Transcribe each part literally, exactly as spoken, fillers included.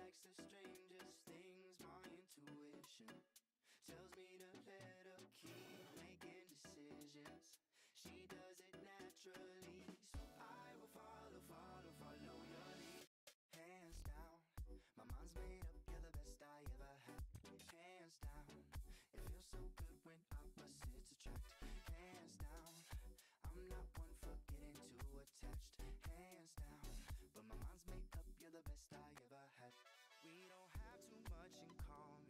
likes the strangest things. My intuition tells me to let her keep making decisions. She does it naturally, so I will follow, follow, follow your lead. Hands down, my mind's made up, you're the best I ever had. Hands down, it feels so good when opposites attract. Hands down, I'm not one for getting too attached. Hands down, but my mind's made up, you're the best I ever had. We don't have too much in common,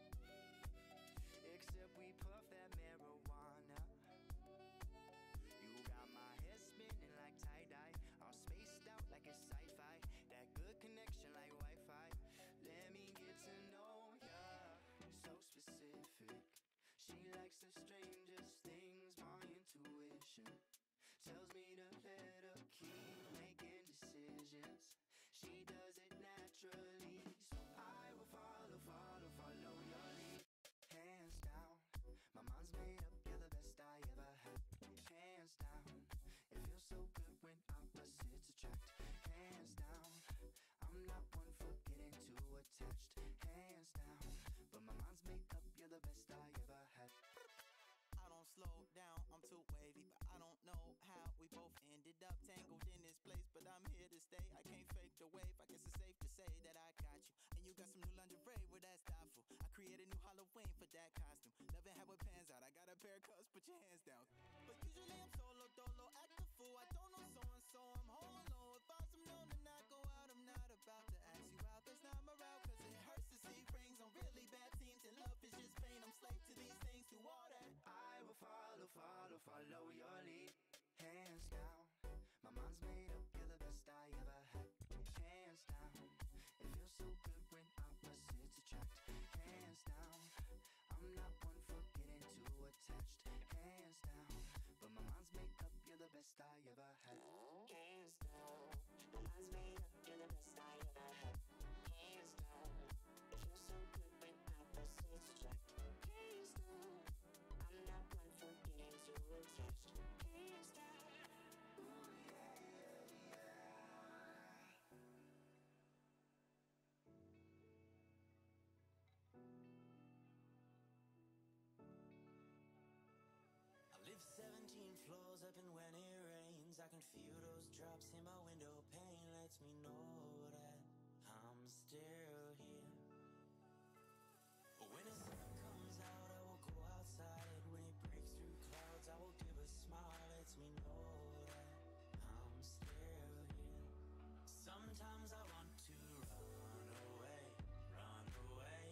except we puff that marijuana. You got my head spinning like tie-dye, all spaced out like it's sci-fi. That good connection like Wi-Fi. Let me get to know ya, so specific. She likes the strangest things. My intuition tells me to let her keep making decisions. She does it naturally, so I will follow, follow, follow your lead. Hands down, my mind's made up, you're the best I ever had. Hands down, it feels so good when opposites attract. Hands down, I'm not one for getting too attached. Hands down, but my mind's made up, you're the best I ever had. I don't slow down, I'm too wavy, but I don't know how we both ended up tangled in this place, but I'm here to stay. I can't fake the wave, I guess it's safe to say that I got you. And you got some new lingerie, well that's thoughtful. I created new Halloween for that costume. Loving how it pans out, I got a pair of cuffs, put your hands down. But usually I'm solo, dolo, act a fool. I don't know so-and-so, I'm home alone. If I was known to not go out, I'm not about to ask you out. That's not my route, cause it hurts to see rings on really bad teams. And love is just pain, I'm slave to these things, to all that. I will follow, follow, follow your lead. Hands down, my mind's made up, you're the best I ever had. Hands down, it feels so good when opposites attract. Hands down, I'm not one for getting too attached. Hands down, but my mind's made up, you're the best I ever had. Hands down, my mind's made up, you're the best I ever had. Hands down, it feels so good when opposites attract. Hands down, I'm not one for getting too attached. Hands down. Ooh, yeah, yeah, yeah. I live seventeen floors up, and when it rains I can feel those drops in my window pane. Lets me know that I'm still here. But when the sun comes out, I will go outside. When it breaks through clouds, I will give a smile. Lets me know that I'm still here. Sometimes I want to run away, run away,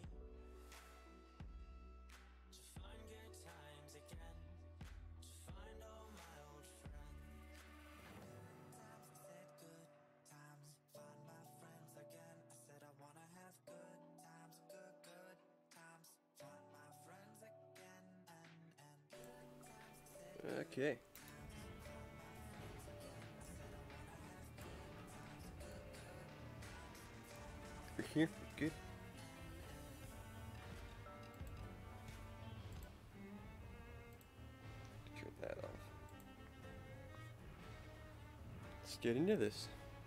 to find good times again, to find all my old friends. Times I said good times, find my friends again. I said I wanna have good times, good, good times, find my friends again, and, and good times. I said Okay. We're here for good. Turn that off. Let's get into this.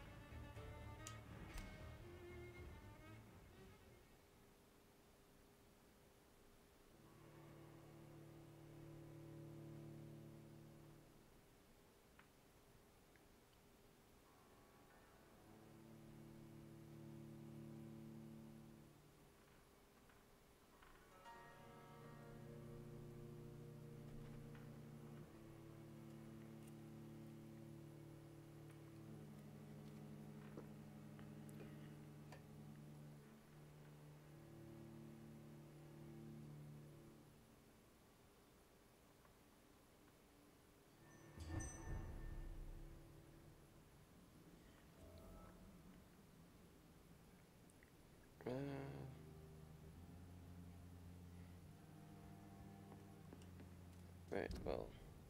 Uh, right, well,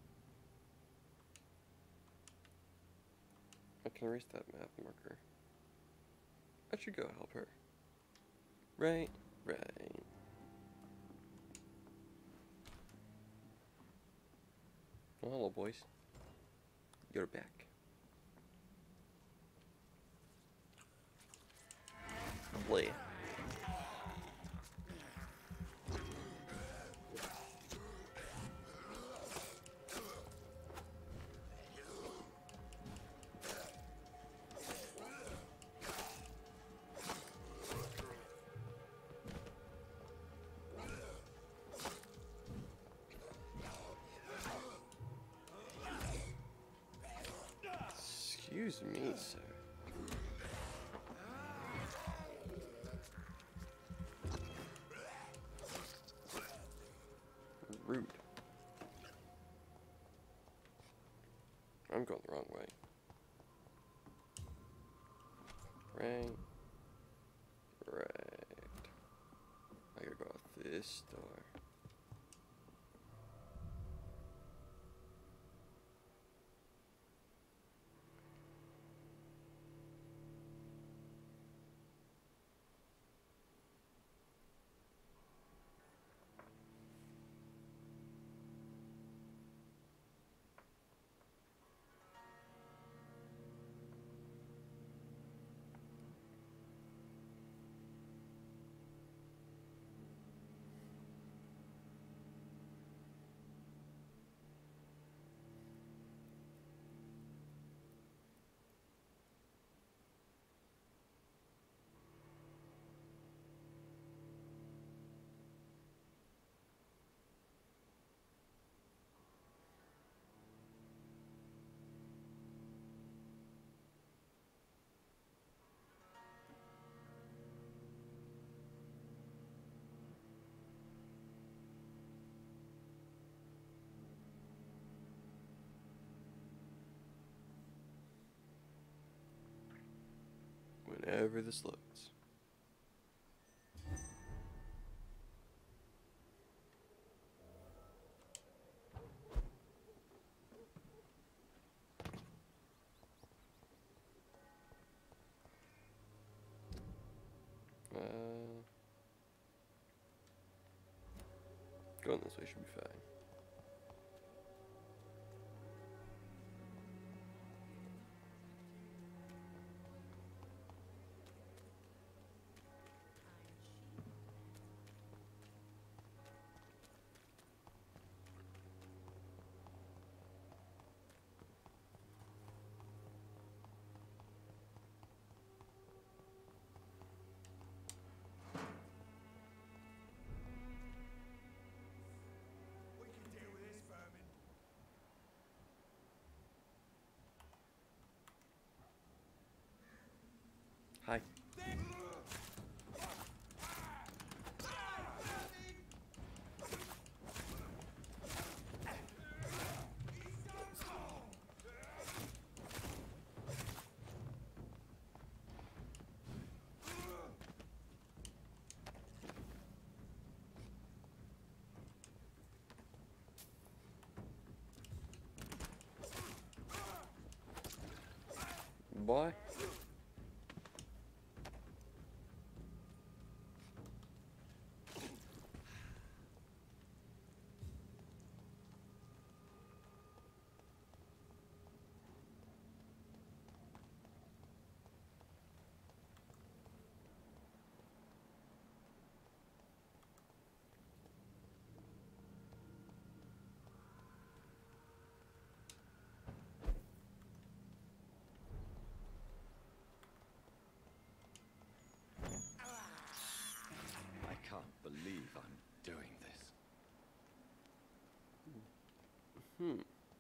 I can erase that map marker. I should go help her. Right, right. Well, hello, boys. You're back. Play. Excuse me, sir. Rude. I'm going the wrong way. Right. Right. I gotta go out this door. Whenever this loads. Uh, going this way should be fine. We can deal with this, vermin. Hi. Boy. I can't believe I'm doing this. Hmm.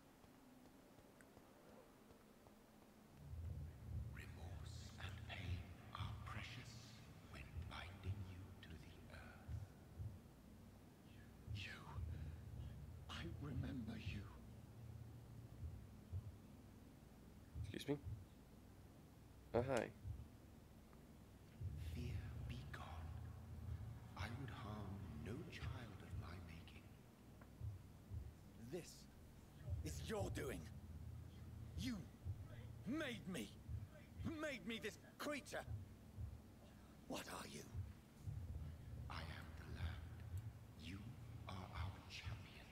Remorse and pain are precious when binding you to the earth. You. I remember you. Excuse me? Oh, hi. Fear be gone. I would harm no child of my making. This is your doing. You made me. Made me this creature. What are you? I am the land. You are our champion.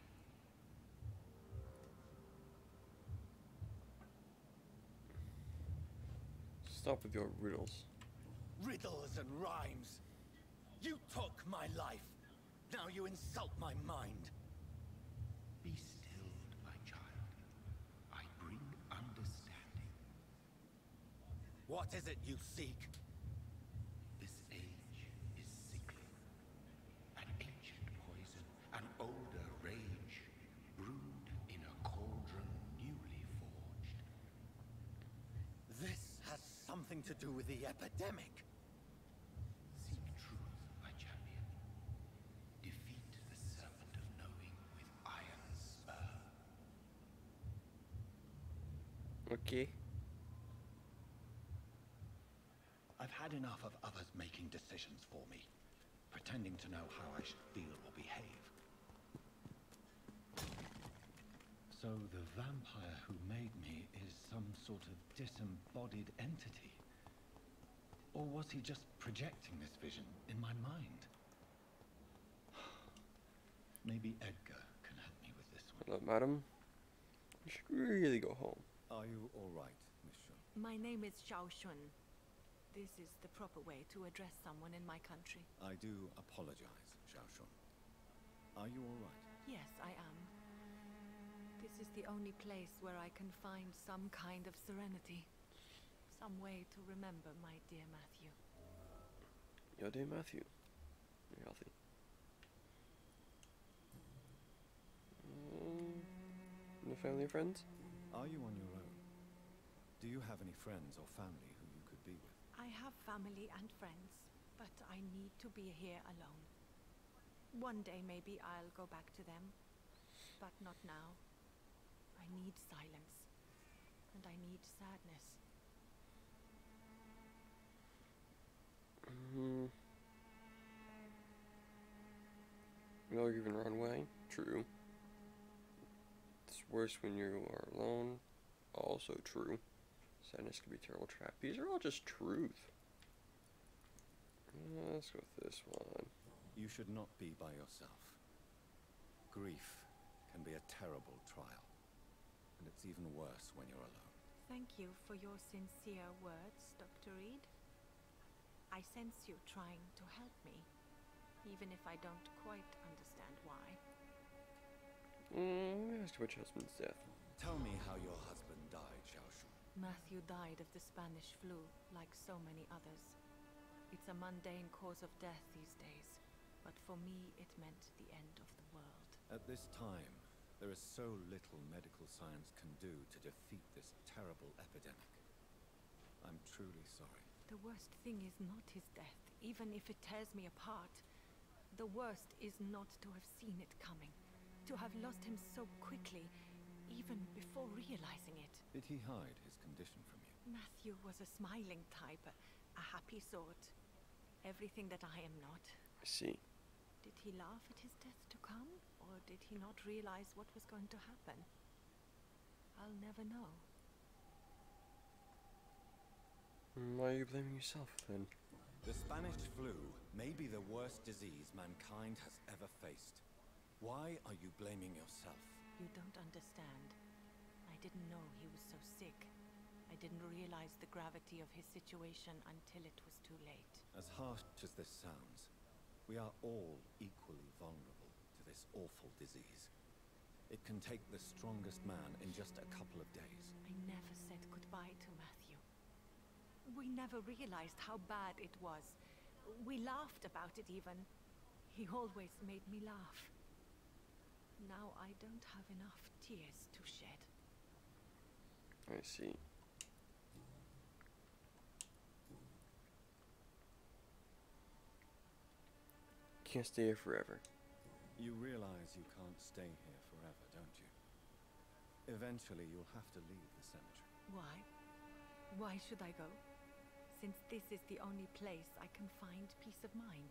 Stop with your riddles. Riddles and rhymes. You took my life. Now you insult my mind. Be stilled, my child. I bring understanding. What is it you seek? This age is sickly. An ancient poison, an older rage, brewed in a cauldron newly forged. nothing to do with the epidemic. Seek truth, my champion. Defeat the serpent of knowing with iron spur. Okay. I've had enough of others making decisions for me, pretending to know how I should feel or behave. So the vampire who made me is some sort of disembodied entity? Or was he just projecting this vision in my mind? Maybe Edgar can help me with this one. Hello, madam. You should really go home. Are you all right, Miss Shun? My name is Xiao Shun. This is the proper way to address someone in my country. I do apologize, Xiao Shun. Are you all right? Yes, I am. This is the only place where I can find some kind of serenity. Some way to remember my dear Matthew. Your dear Matthew. You're healthy. Mm, no family or friends? Are you on your own? Do you have any friends or family who you could be with? I have family and friends, but I need to be here alone. One day maybe I'll go back to them, but not now. I need silence, and I need sadness. Mm. You'll even run away? True. It's worse when you are alone. Also true. Sadness can be a terrible trap. These are all just truth. Uh, let's go with this one. You should not be by yourself. Grief can be a terrible trial, and it's even worse when you're alone. Thank you for your sincere words, Doctor Reed. I sense you trying to help me, even if I don't quite understand why. Mm, ask about your husband's death. Tell me how your husband died, Xiao Shun. Matthew died of the Spanish flu, like so many others. It's a mundane cause of death these days, but for me it meant the end of the world. At this time, there is so little medical science can do to defeat this terrible epidemic. I'm truly sorry. The worst thing is not his death, even if it tears me apart. The worst is not to have seen it coming, to have lost him so quickly, even before realizing it. Did he hide his condition from you? Matthew was a smiling type, a, a happy sort. Everything that I am not. I see. Did he laugh at his death to come, or did he not realize what was going to happen? I'll never know. Why are you blaming yourself, then? The Spanish flu may be the worst disease mankind has ever faced. Why are you blaming yourself? You don't understand. I didn't know he was so sick. I didn't realize the gravity of his situation until it was too late. As harsh as this sounds, we are all equally vulnerable to this awful disease. It can take the strongest man in just a couple of days. I never said goodbye to Matthew. We never realized how bad it was. We laughed about it even. He always made me laugh. Now I don't have enough tears to shed. I see. Can't stay here forever. You realize you can't stay here forever, don't you? Eventually, you'll have to leave the cemetery. Why? Why should I go? Since this is the only place I can find peace of mind.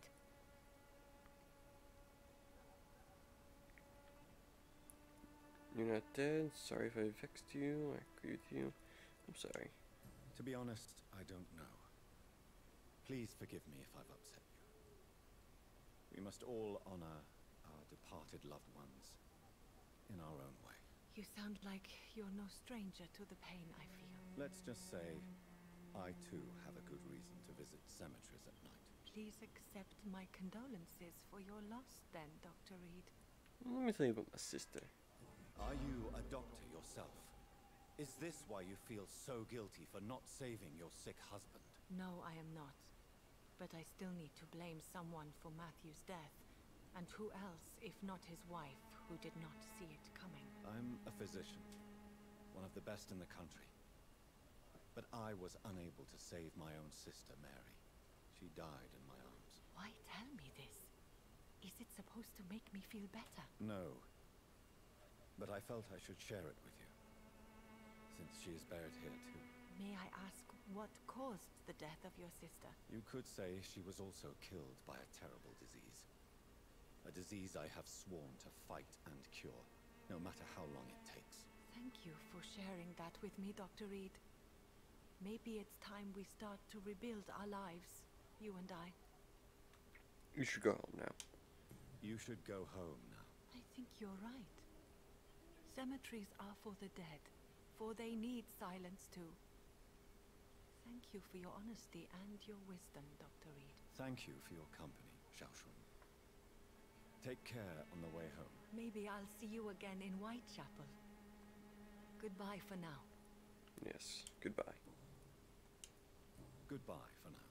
You're not dead. Sorry if I vexed you. I agree with you. I'm sorry. To be honest, I don't know. Please forgive me if I've upset you. We must all honor our departed loved ones in our own way. You sound like you're no stranger to the pain I feel. Let's just say I too have a good reason to visit cemeteries at night. Please accept my condolences for your loss then, Doctor Reed. Let me tell you about my sister. Are you a doctor yourself? Is this why you feel so guilty for not saving your sick husband? No, I am not. But I still need to blame someone for Matthew's death. And who else, if not his wife, who did not see it coming? I'm a physician, one of the best in the country. But I was unable to save my own sister, Mary. She died in my arms. Why tell me this? Is it supposed to make me feel better? No. But I felt I should share it with you, since she is buried here too. May I ask what caused the death of your sister? You could say she was also killed by a terrible disease. A disease I have sworn to fight and cure, no matter how long it takes. Thank you for sharing that with me, Doctor Reed. Maybe it's time we start to rebuild our lives, you and I. You should go home now. You should go home now. I think you're right. Cemeteries are for the dead, for they need silence too. Thank you for your honesty and your wisdom, Doctor Reed. Thank you for your company, Xiaoshun. Take care on the way home. Maybe I'll see you again in Whitechapel. Goodbye for now. Yes, goodbye. Goodbye for now.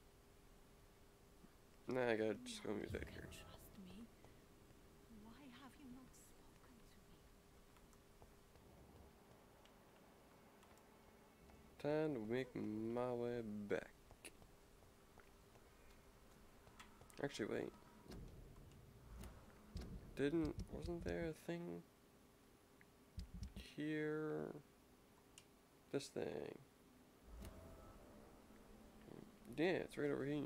Nah, I gotta just go and be back here. Trust me. Why have you not spoken to me? Time to make my way back. Actually, wait. Didn't, wasn't there a thing here? This thing. Yeah, it's right over here.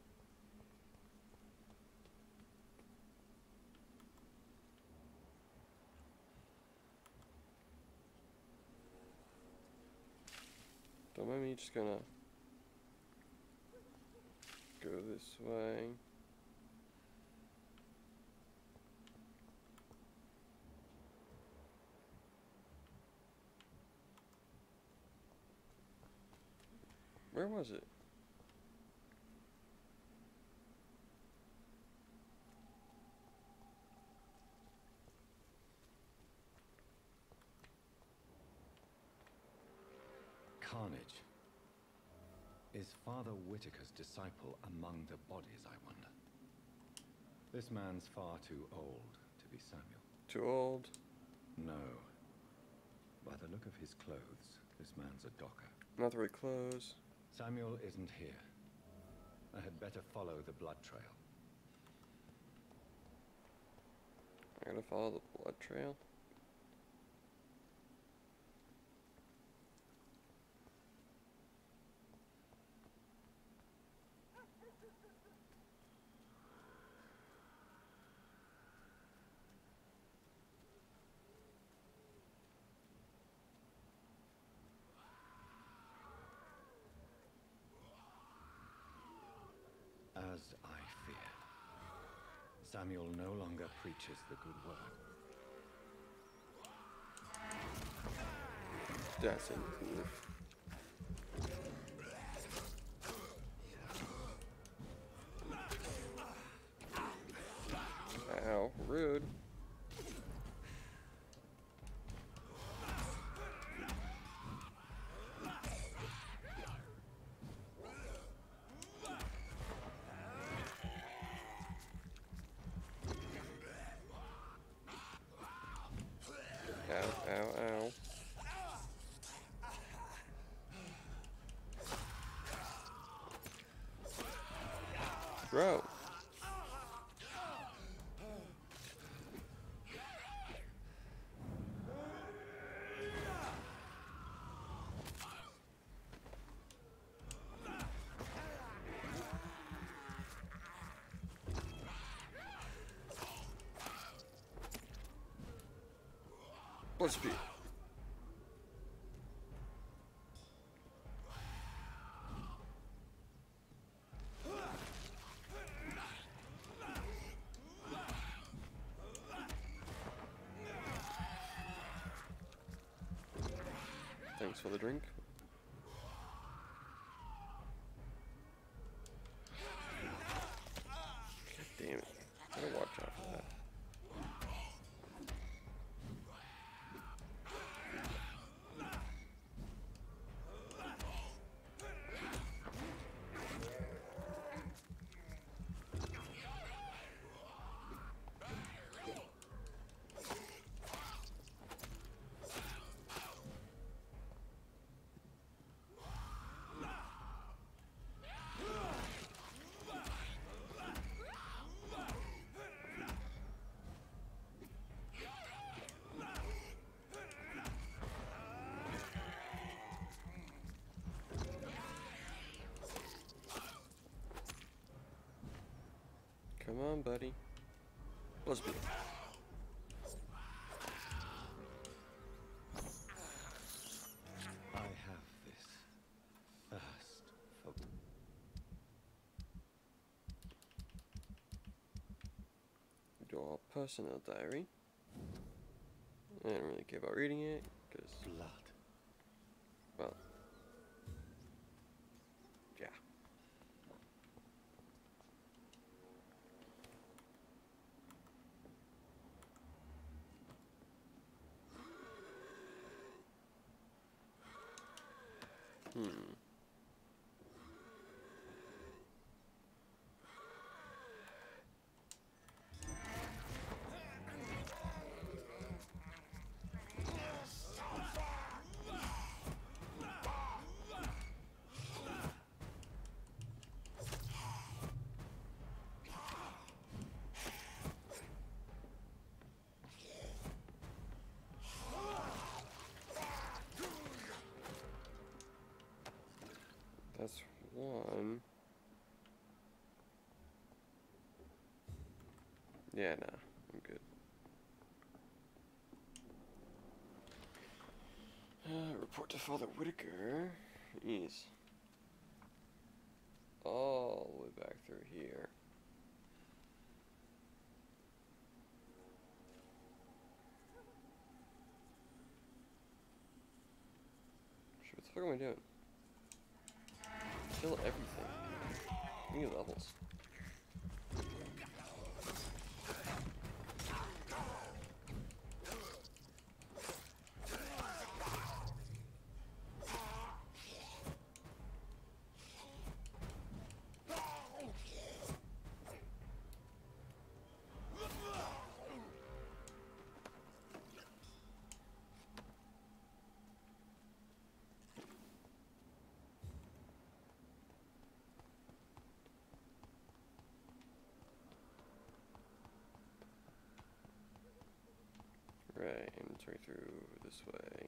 Don't mind me just gonna go this way. Where was it? Carnage. Is Father Whitaker's disciple among the bodies, I wonder? This man's far too old to be Samuel. Too old? No. By the look of his clothes, this man's a docker. Not the right clothes. Samuel isn't here. I had better follow the blood trail. I gotta follow the blood trail. As I fear, Samuel no longer preaches the good word. That's it. Ow, rude. Ow, ow, ow. Bro. Let's be. Thanks for the drink. God damn it. Gotta watch out for that. Come on, buddy. Let's be. I have this thirst for... Your personal diary. I don't really care about reading it, because... blood. Well... yeah. Hmm. That's one. Yeah, nah, I'm good. Uh, report to Father Whitaker is all the way back through here. Shit, what the fuck am I doing? Kill everything. How many levels? Right, and it's right through this way.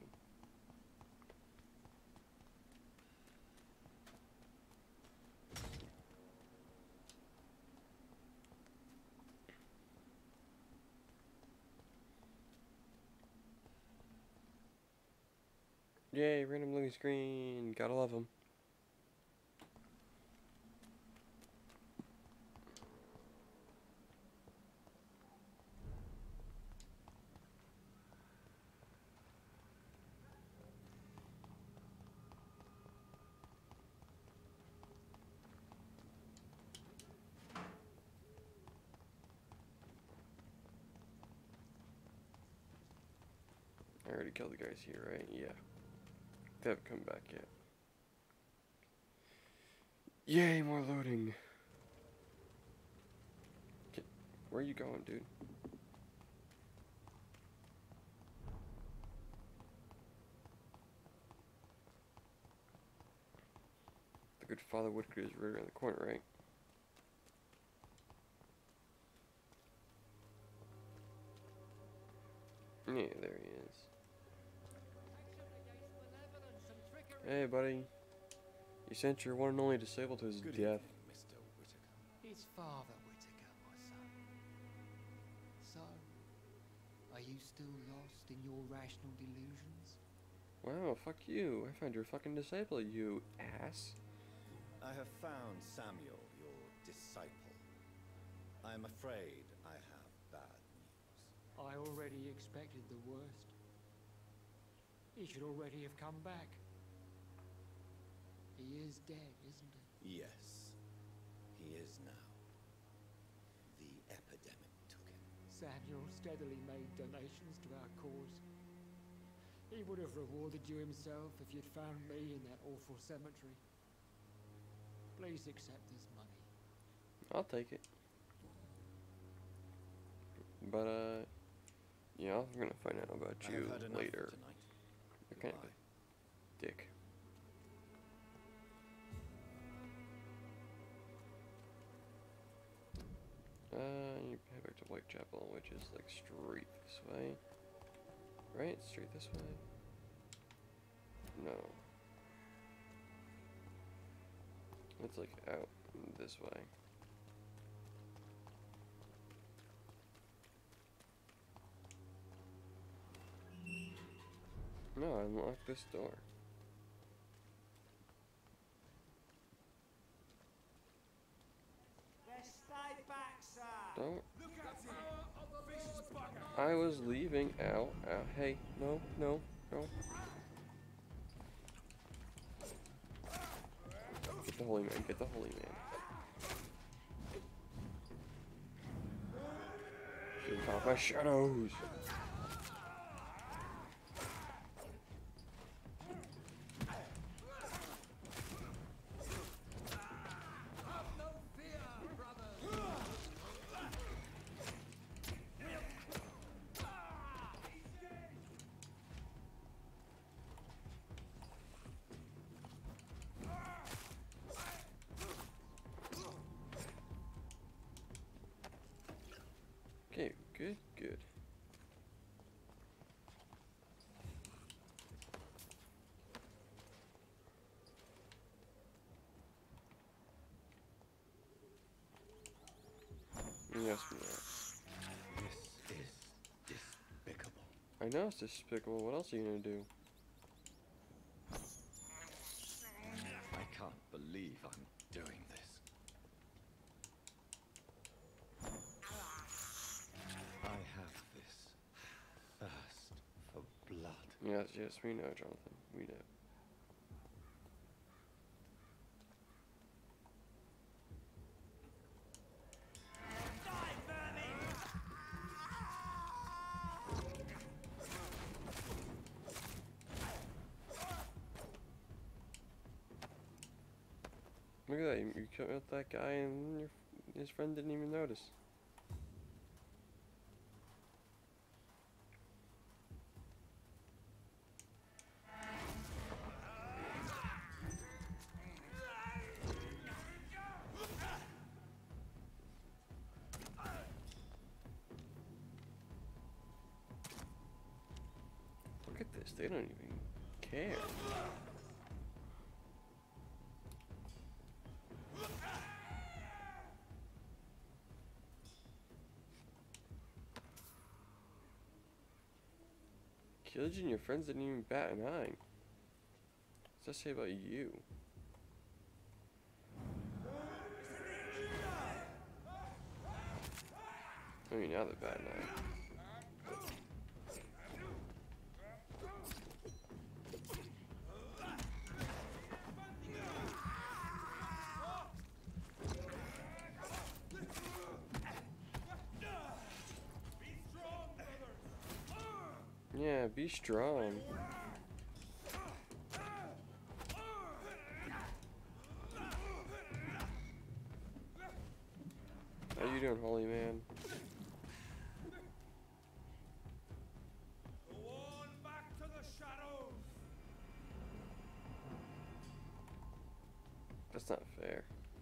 Yay, random loading screen. Gotta love them. I already killed the guys here, right? Yeah. They haven't come back yet. Yay, more loading. Get, where are you going, dude? The good Father Whitaker is right around the corner, right? Yeah, there he is. Hey, buddy. You sent your one and only disabled to his Good death. evening, Mister Whitaker. It's Father Whitaker, my son. So, are you still lost in your rational delusions? Wow, fuck you. I found your fucking disciple, you ass. I have found Samuel, your disciple. I am afraid I have bad news. I already expected the worst. He should already have come back. He is dead, isn't he? Yes, he is now. The epidemic took him. Samuel steadily made donations to our cause. He would have rewarded you himself if you'd found me in that awful cemetery. Please accept this money. I'll take it. But, uh, yeah, I'm gonna find out about I you have had enough later. for tonight. You're kind of Goodbye. a dick. Uh, you head back to Whitechapel, which is like straight this way. Right? Straight this way? No. It's like out this way. No, unlock this door. Stay back, sir. Don't. Look at him. Vicious bugger. I was leaving. Ow, ow. Hey, no, no, no. Get the holy man. Get the holy man. Shoot off my shadows. Okay, good, good. Yes, ma'am. This is despicable. I know it's despicable. What else are you gonna do? I can't believe I'm doing this. I have this thirst for blood. Yes, yes, we know, Jonathan. We know. Look at that, you, you killed that guy and your, his friend didn't even notice. Look at this, they don't even care. Killed you and your friends didn't even bat an eye. What's that say about you? I mean, now they're bat an eye. Yeah, be strong. How you doing, holy man? Go on back to the shadows. That's not fair.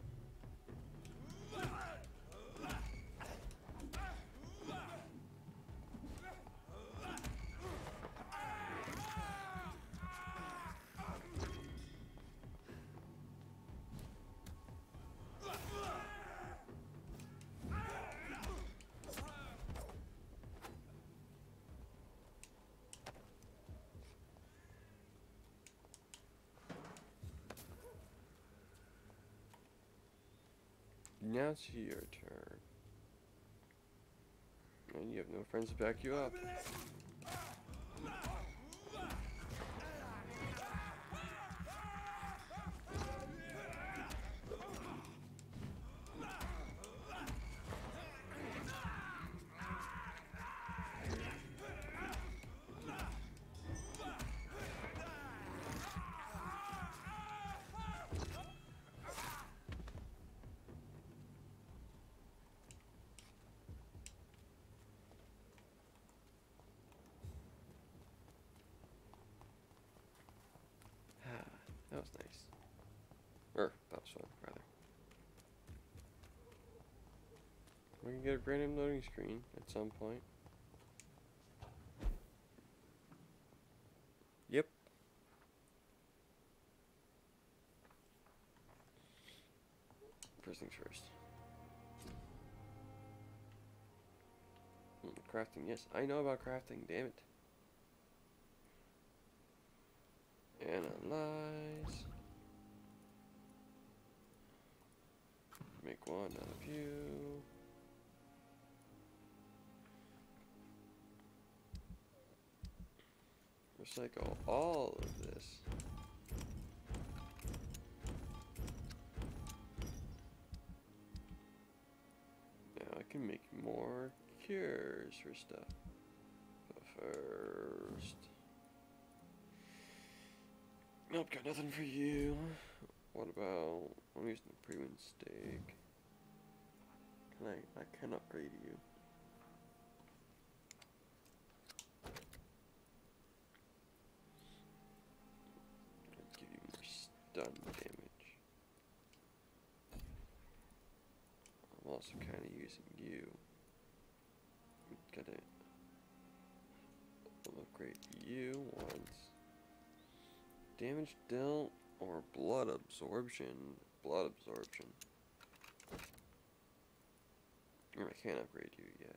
Now it's your turn. And you have no friends to back you up. That was nice. Or, that was fun, rather. We can get a random loading screen at some point. Yep. First things first. Hmm, crafting, yes. I know about crafting, damn it. lies. Make one out of you. Recycle all of this. Now I can make more cures for stuff. But first... Nope, got nothing for you. What about... I'm using the pre-win steak. Can I... I can upgrade you. Give you more stun damage. I'm also kind of using you. Gotta upgrade you once. Damage dealt or blood absorption. Blood absorption. I can't upgrade you yet.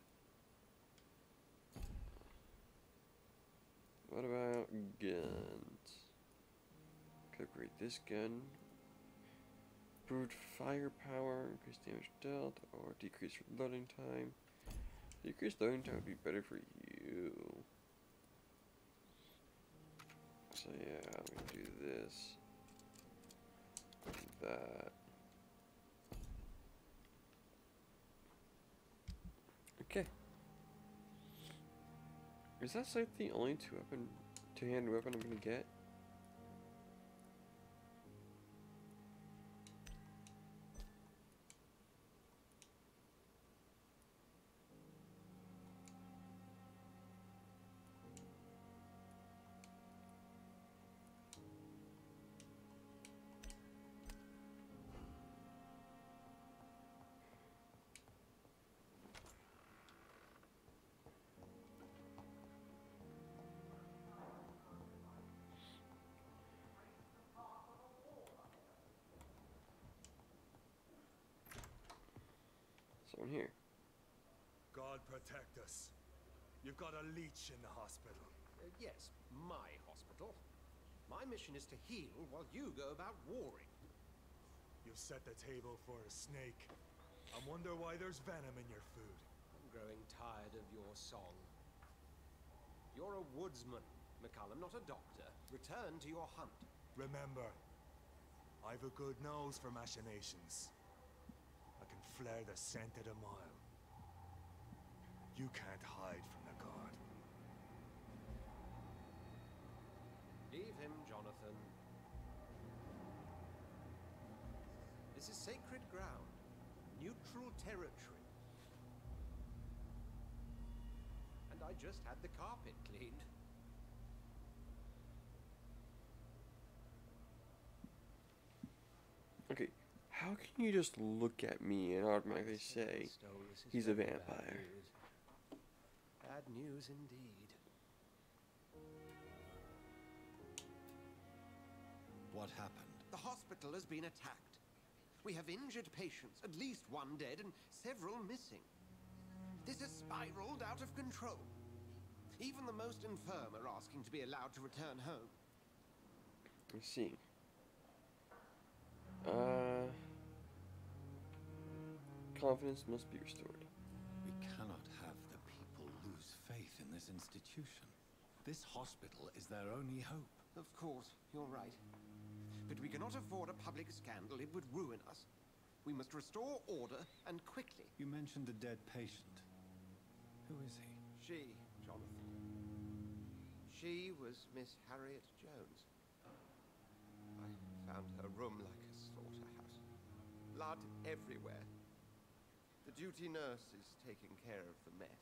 What about guns? Could upgrade this gun. Improved firepower, increased damage dealt, or decreased loading time. Decreased loading time would be better for you. So yeah, I'm gonna do this. And that. Okay. Is that like the only two weapon, two-handed weapon I'm gonna get? Someone here. God protect us. You've got a leech in the hospital. Uh, yes, my hospital. My mission is to heal while you go about warring. You set the table for a snake. I wonder why there's venom in your food. I'm growing tired of your song. You're a woodsman, McCallum, not a doctor. Return to your hunt. Remember, I've a good nose for machinations. I can flare the scent at a mile. You can't hide from the guard. Leave him, Jonathan. This is sacred ground. Neutral territory. And I just had the carpet cleaned. Okay, how can you just look at me and automatically say he's a vampire? Bad news. Bad news indeed. What happened? The hospital has been attacked. We have injured patients, at least one dead and several missing. This has spiraled out of control. Even the most infirm are asking to be allowed to return home. I see. Uh, confidence must be restored. We cannot have the people lose faith in this institution. This hospital is their only hope. Of course, you're right. But we cannot afford a public scandal. It would ruin us. We must restore order, and quickly. You mentioned a dead patient. Who is he? She, Jonathan. She was Miss Harriet Jones. I found her room like a slaughterhouse. Blood everywhere. The duty nurse is taking care of the mess.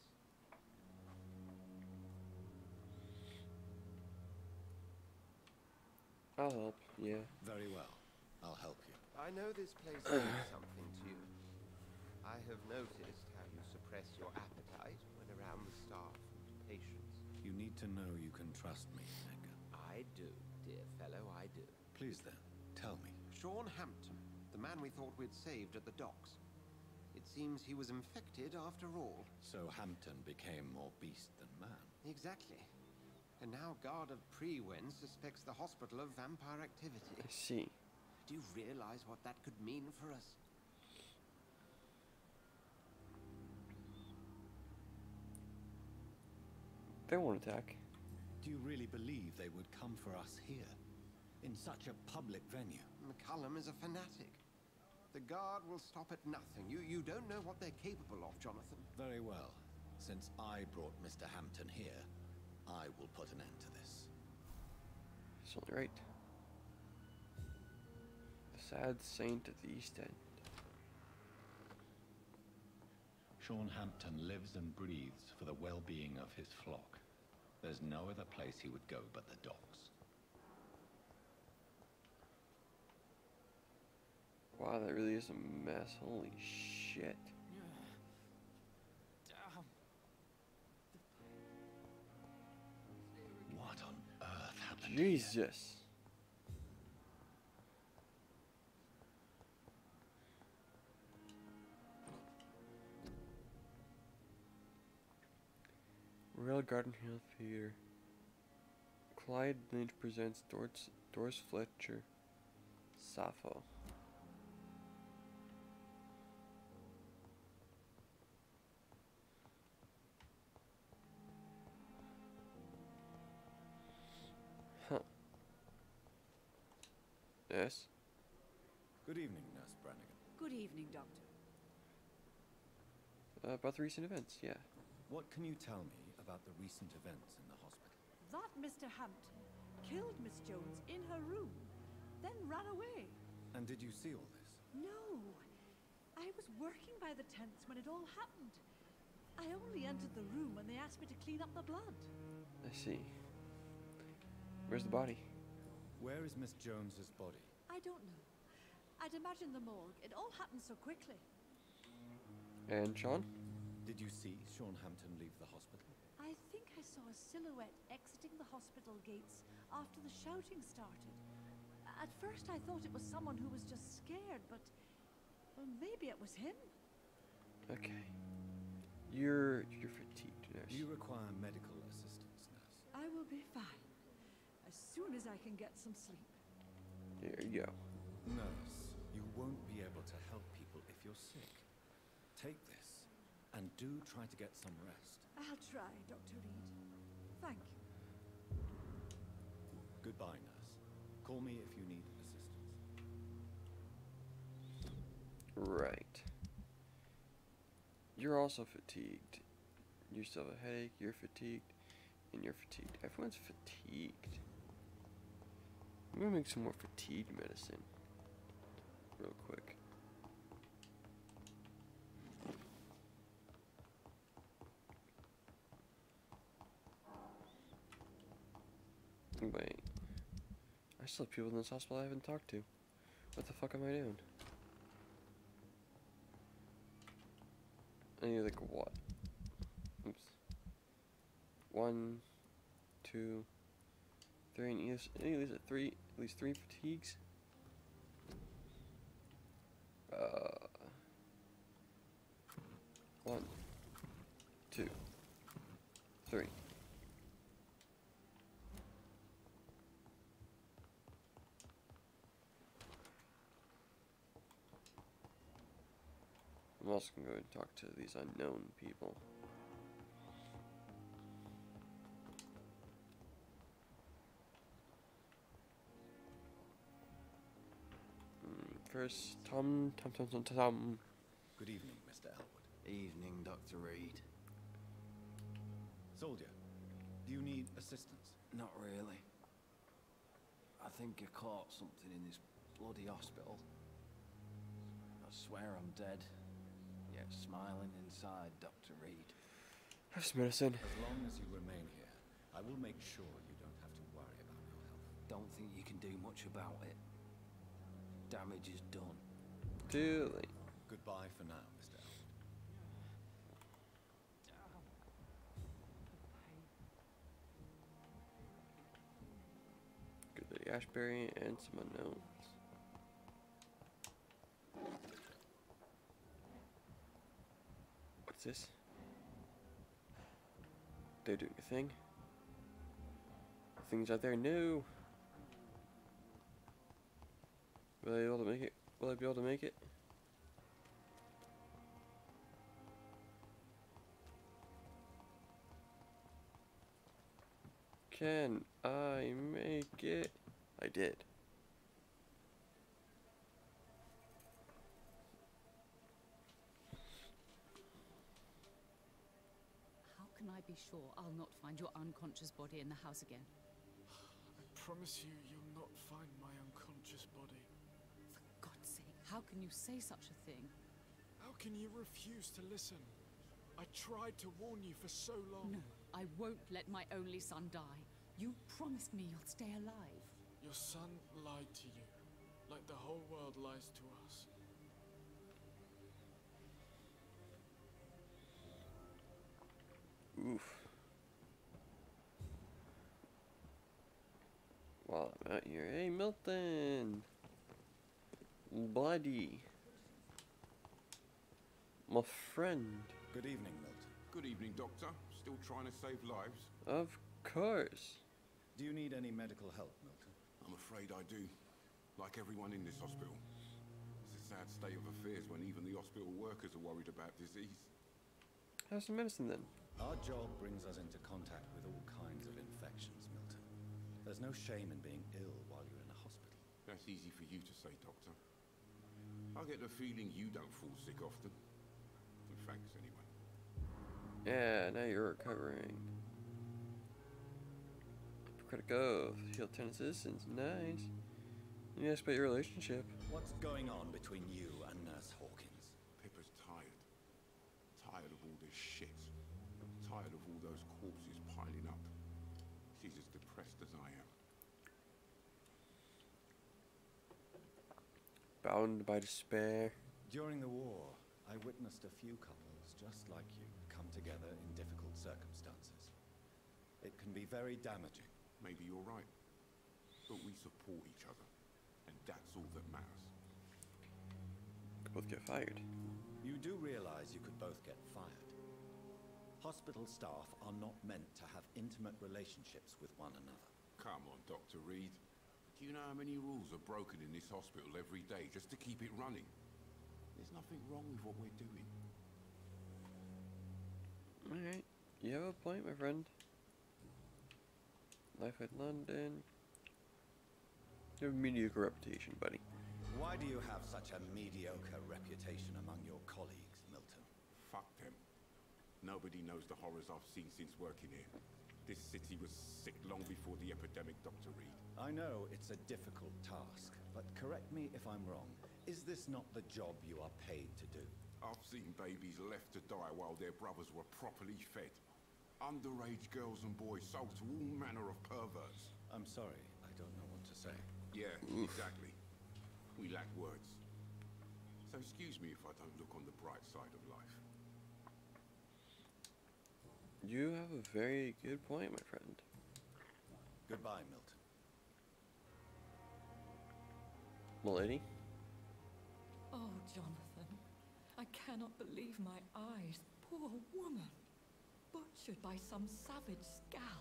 I'll help, yeah. Very well. I'll help you. I know this place means something to you. I have noticed how you suppress your appetite when around the staff and patients. You need to know you can trust me, Edgar. I do, dear fellow, I do. Please then, tell me. Sean Hampton, the man we thought we'd saved at the docks. It seems he was infected after all. So Hampton became more beast than man. Exactly. And now Guard of Prewen suspects the hospital of vampire activity. I see. Do you realize what that could mean for us? They won't attack. Do you really believe they would come for us here? In such a public venue? McCullum is a fanatic. The Guard will stop at nothing. You, you don't know what they're capable of, Jonathan. Very well. Since I brought Mister Hampton here, I will put an end to this. It's only right. The sad saint of the East End. Sean Hampton lives and breathes for the well-being of his flock. There's no other place he would go but the docks. Wow, that really is a mess. Holy shit. What on earth happened? Jesus. Royal Garden Hill Theatre. Clyde Lynch presents Doris, Doris Fletcher. Sappho. Huh. Yes? Good evening, Nurse Brannigan. Good evening, Doctor. Uh, about the recent events, yeah. What can you tell me about the recent events in the hospital? That Mister Hampton killed Miss Jones in her room, then ran away. And did you see all this? No. I was working by the tents when it all happened. I only entered the room when they asked me to clean up the blood. I see. Where's the body? Where is Miss Jones's body? I don't know. I'd imagine the morgue. It all happened so quickly. And Sean? Did you see Sean Hampton leave the hospital? I think I saw a silhouette exiting the hospital gates after the shouting started. At first I thought it was someone who was just scared, but well, maybe it was him. Okay. You're you're fatigued, nurse. Do you require medical assistance, nurse? I will be fine as soon as I can get some sleep. There you go. Nurse, you won't be able to help people if you're sick. Take this, and do try to get some rest. I'll try, Doctor Reed. Thank you. Goodbye, nurse. Call me if you need assistance. Right. You're also fatigued. You still have a headache, you're fatigued, and you're fatigued. Everyone's fatigued. I'm gonna make some more fatigue medicine. Real quick. Wait. I still have people in this hospital I haven't talked to. What the fuck am I doing? I need like what? Oops. One, two, three, and at least, at least three, at least three fatigues. Uh, one, two, three. I'm also gonna go and talk to these unknown people. First, Tom, Tom, Tom, Tom, Tom. Good evening, Mister Elwood. Evening, Doctor Reed. Soldier, do you need assistance? Not really. I think I caught something in this bloody hospital. I swear I'm dead, yet smiling inside, Doctor Reed. Have some medicine. As long as you remain here, I will make sure you don't have to worry about your health. Don't think you can do much about it. Damage is done. Really? Goodbye for now, Mister Elwood. Good Lady Ashbury and some unknowns. What's this? They're doing a thing. Things out there, no. Will I be able to make it? Will I be able to make it? Can I make it? I did. How can I be sure I'll not find your unconscious body in the house again? I promise you, you'll not find my unconscious body. For God's sake, how can you say such a thing? How can you refuse to listen? I tried to warn you for so long. No, I won't let my only son die. You promised me you'll stay alive. Your son lied to you, like the whole world lies to us. Oof. While I'm out here, hey Milton! Buddy. My friend. Good evening, Milton. Good evening, Doctor. Still trying to save lives? Of course. Do you need any medical help, Milton? I'm afraid I do. Like everyone in this hospital. It's a sad state of affairs when even the hospital workers are worried about disease. How's the medicine then? Our job brings us into contact with all kinds of infections, Milton. There's no shame in being ill while you're in a hospital. That's easy for you to say, Doctor. I get the feeling you don't fall sick often. And thanks, anyway. Yeah, now you're recovering. Critic of heal ten citizens, nice. You asked about your relationship. What's going on between you and Nurse Hawkins? Pippa's tired. Tired of all this shit. Tired of all those corpses piling up. She's as depressed as I am. Bound by despair. During the war, I witnessed a few couples just like you come together in difficult circumstances. It can be very damaging. Maybe you're right. But we support each other. And that's all that matters. Both get fired. You do realize you could both get fired. Hospital staff are not meant to have intimate relationships with one another. Come on, Doctor Reed. Do you know how many rules are broken in this hospital every day just to keep it running? There's nothing wrong with what we're doing. Alright, you have a point, my friend. Life in London. You have a mediocre reputation, buddy. Why do you have such a mediocre reputation among your colleagues, Milton? Fuck them. Nobody knows the horrors I've seen since working here. This city was sick long before the epidemic, Doctor Reed. I know it's a difficult task, but correct me if I'm wrong. Is this not the job you are paid to do? I've seen babies left to die while their brothers were properly fed. Underage girls and boys sold to all manner of perverts. I'm sorry, I don't know what to say. Yeah, Oof. Exactly. We lack words. So excuse me if I don't look on the bright side of life. You have a very good point, my friend. Goodbye, Milton. Milady? Oh, Jonathan. I cannot believe my eyes. Poor woman. Butchered by some savage scowl.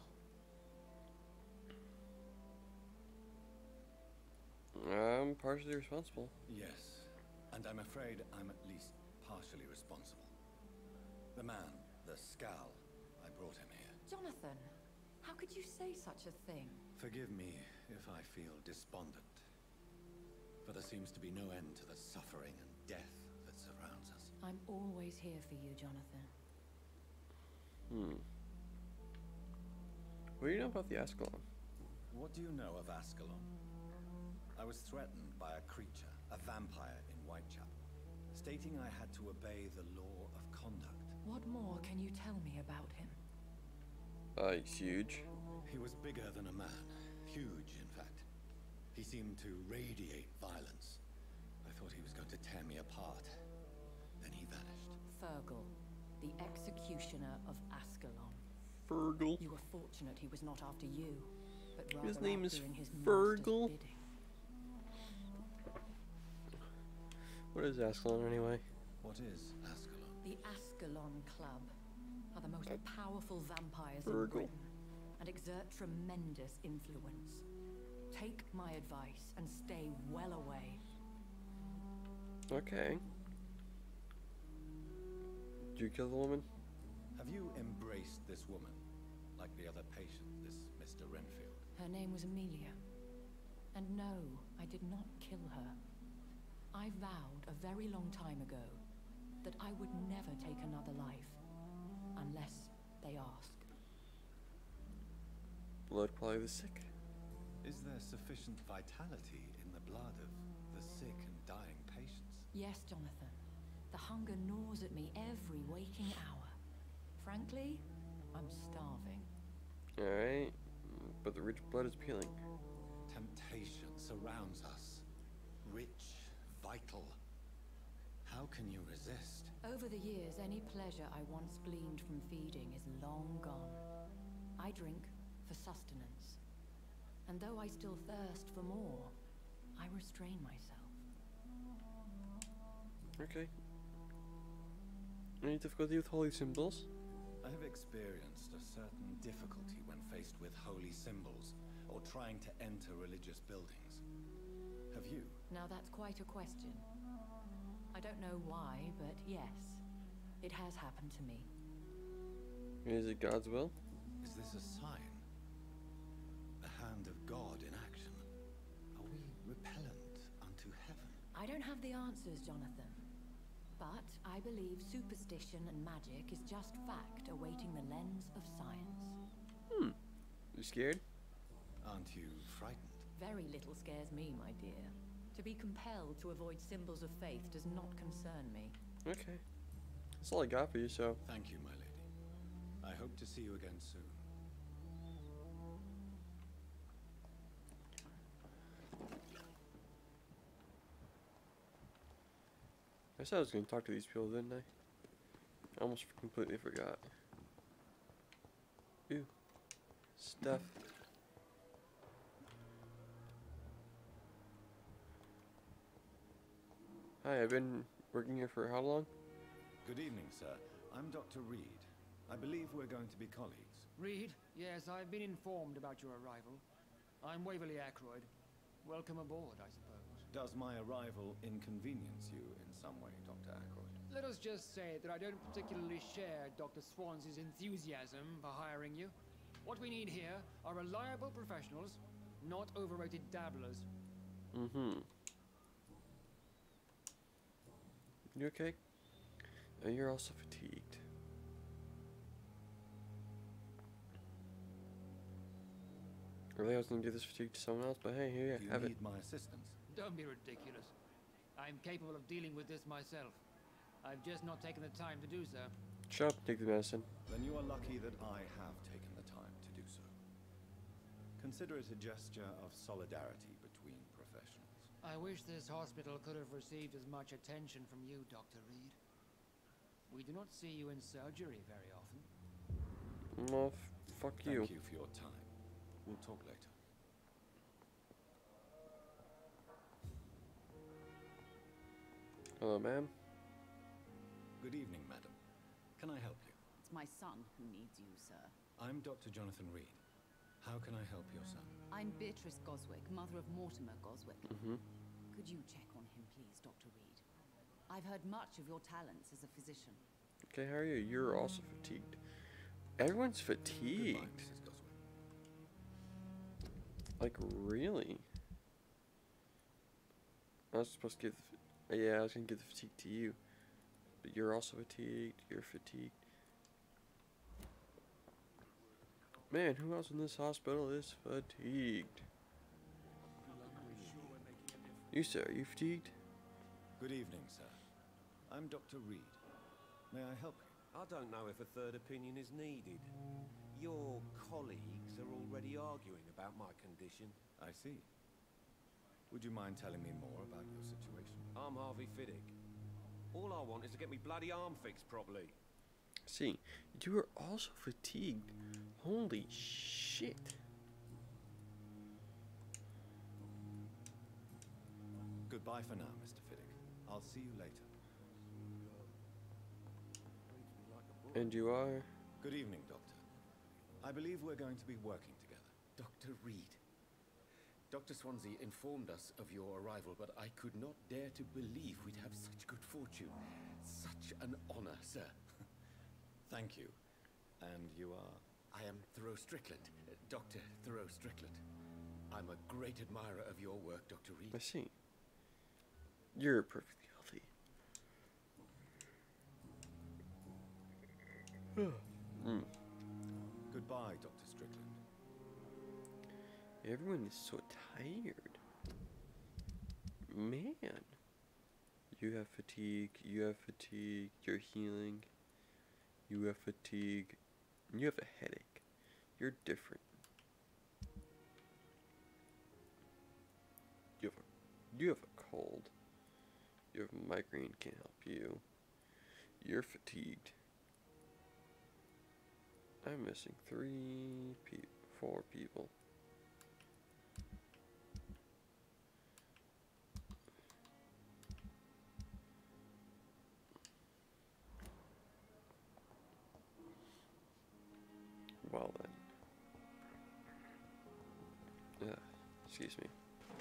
I'm partially responsible. Yes, and I'm afraid I'm at least partially responsible. The man, the scowl, I brought him here. Jonathan, how could you say such a thing? Forgive me if I feel despondent, for there seems to be no end to the suffering and death that surrounds us. I'm always here for you, Jonathan. Hmm. What do you know about the Ascalon? What do you know of Ascalon? I was threatened by a creature, a vampire in Whitechapel, stating I had to obey the law of conduct. What more can you tell me about him? Uh, he's huge. He was bigger than a man. Huge, in fact. He seemed to radiate violence. I thought he was going to tear me apart. Then he vanished. Fergal, the executioner of Ascalon. Fergal? You were fortunate he was not after you, but rather his name is doing his Fergal. master's bidding. What is Ascalon anyway? What is Ascalon? The Ascalon Club are the most powerful vampires Fergal. in Britain, and exert tremendous influence. Take my advice and stay well away. Okay. Did you kill the woman? Have you embraced this woman, like the other patient, this Mister Renfield? Her name was Amelia. And no, I did not kill her. I vowed a very long time ago that I would never take another life, unless they asked. Blood probably the sick. Is there sufficient vitality in the blood of the sick and dying patients? Yes, Jonathan. The hunger gnaws at me every waking hour. Frankly, I'm starving. Alright, but the rich blood is appealing. Temptation surrounds us. Rich, vital. How can you resist? Over the years, any pleasure I once gleaned from feeding is long gone. I drink for sustenance. And though I still thirst for more, I restrain myself. Okay. Any difficulty with holy symbols? I have experienced a certain difficulty when faced with holy symbols or trying to enter religious buildings. Have you? Now that's quite a question. I don't know why, but yes, it has happened to me. Is it God's will? Is this a sign? The hand of God in action? Are we repellent unto heaven? I don't have the answers, Jonathan. But I believe superstition and magic is just fact awaiting the lens of science. Hmm. You scared? Aren't you frightened? Very little scares me, my dear. To be compelled to avoid symbols of faith does not concern me. Okay. That's all I got for you, so. Thank you, my lady. I hope to see you again soon. I said I was going to talk to these people, didn't I? I almost completely forgot. Ew. Stuff. Hi, I've been working here for how long? Good evening, sir. I'm Doctor Reed. I believe we're going to be colleagues. Reed? Yes, I've been informed about your arrival. I'm Waverly Ackroyd. Welcome aboard, I suppose. Does my arrival inconvenience you in some way, Doctor Ackroyd? Let us just say that I don't particularly share Doctor Swans's enthusiasm for hiring you. What we need here are reliable professionals, not overrated dabblers. Mm-hmm. You okay? Oh, you're also fatigued. Really, I was gonna do this fatigue to someone else, but hey, here you have it. You need my assistance. Don't be ridiculous. I'm capable of dealing with this myself. I've just not taken the time to do so. Shut up, take the medicine. Then you are lucky that I have taken the time to do so. Consider it a gesture of solidarity between professionals. I wish this hospital could have received as much attention from you, Doctor Reed. We do not see you in surgery very often. Well, f fuck you. Thank you for your time. We'll talk later. Hello, ma'am. Good evening, madam. Can I help you? It's my son who needs you, sir. I'm Doctor Jonathan Reed. How can I help your son? I'm Beatrice Goswick, mother of Mortimer Goswick. Mm-hmm. Could you check on him, please, Doctor Reed? I've heard much of your talents as a physician. Okay, how are you? You're also fatigued. Everyone's fatigued. Goodbye, Missus Goswick. Like, really? I was supposed to give... The, yeah, I was going to give the fatigue to you. But you're also fatigued. You're fatigued. Man, who else in this hospital is fatigued? You, sir, are you fatigued? Good evening, sir. I'm Doctor Reed. May I help you? I don't know if a third opinion is needed. Your colleagues are already arguing about my condition. I see. Would you mind telling me more about your situation? I'm Harvey Fiddick. All I want is to get me bloody arm fixed properly. See, you are also fatigued. Holy shit. Goodbye for now, Mister Fiddick. I'll see you later. And you are? Good evening, Doctor. I believe we're going to be working together. Doctor Reed. Doctor Swansea informed us of your arrival, but I could not dare to believe we'd have such good fortune. Such an honor, sir. Thank you. And you are? I am Thoreau Strickland, uh, Doctor Thoreau Strickland. I'm a great admirer of your work, Doctor Reed. I see. You're perfectly healthy. mm. Goodbye, Doctor Strickland. Everyone is so tired. Man. You have fatigue, you have fatigue, you're healing. You have fatigue, and you have a headache. You're different. You have a, you have a cold. You have a migraine, can't help you. You're fatigued. I'm missing three people, four people. Well then. Uh, excuse me.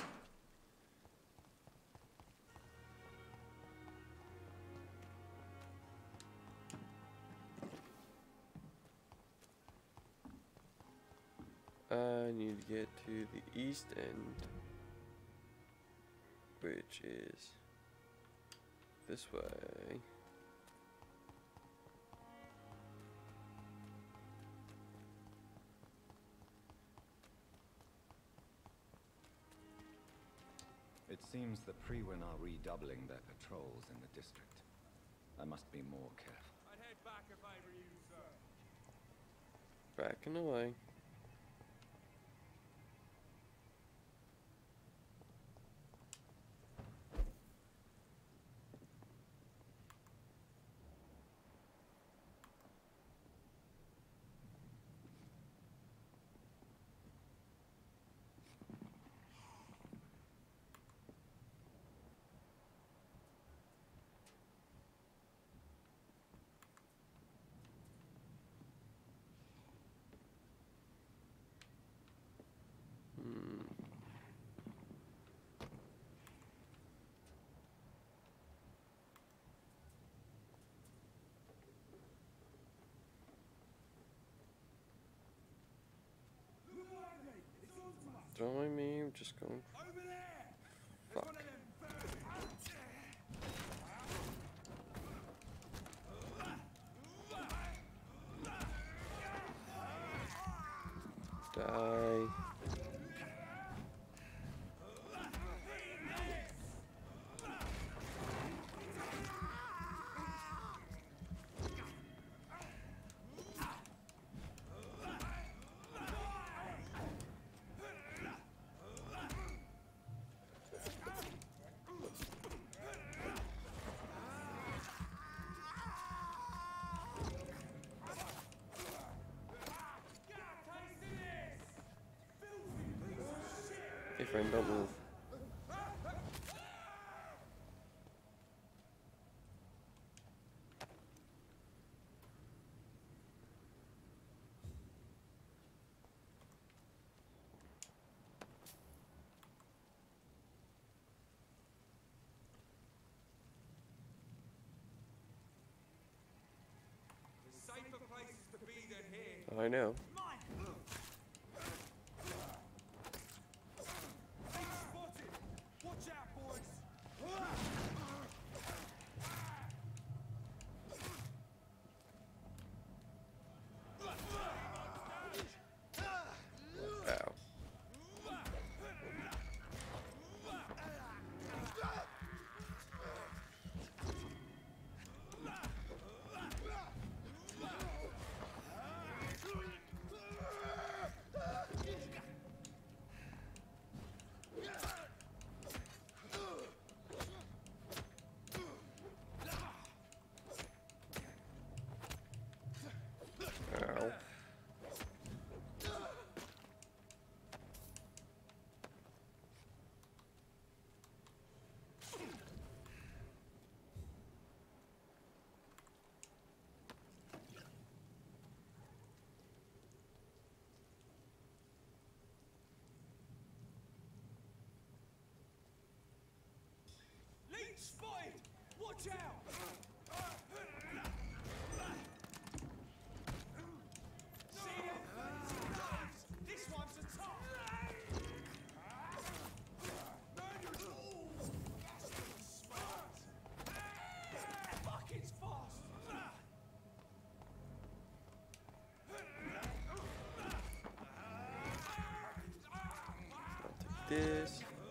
I need to get to the east end, which is this way. It seems the Frewen are redoubling their patrols in the district. I must be more careful. I'd head back if I were you, sir. Backing away. Don't mind me, I'm just going. Fuck. Die. Hey friend, don't move. There's safer places to be than here. I know. Watch out, boys! Ow. Watch out! See how fast he runs? This one's a top! Fuck, it's fast! I'll take this.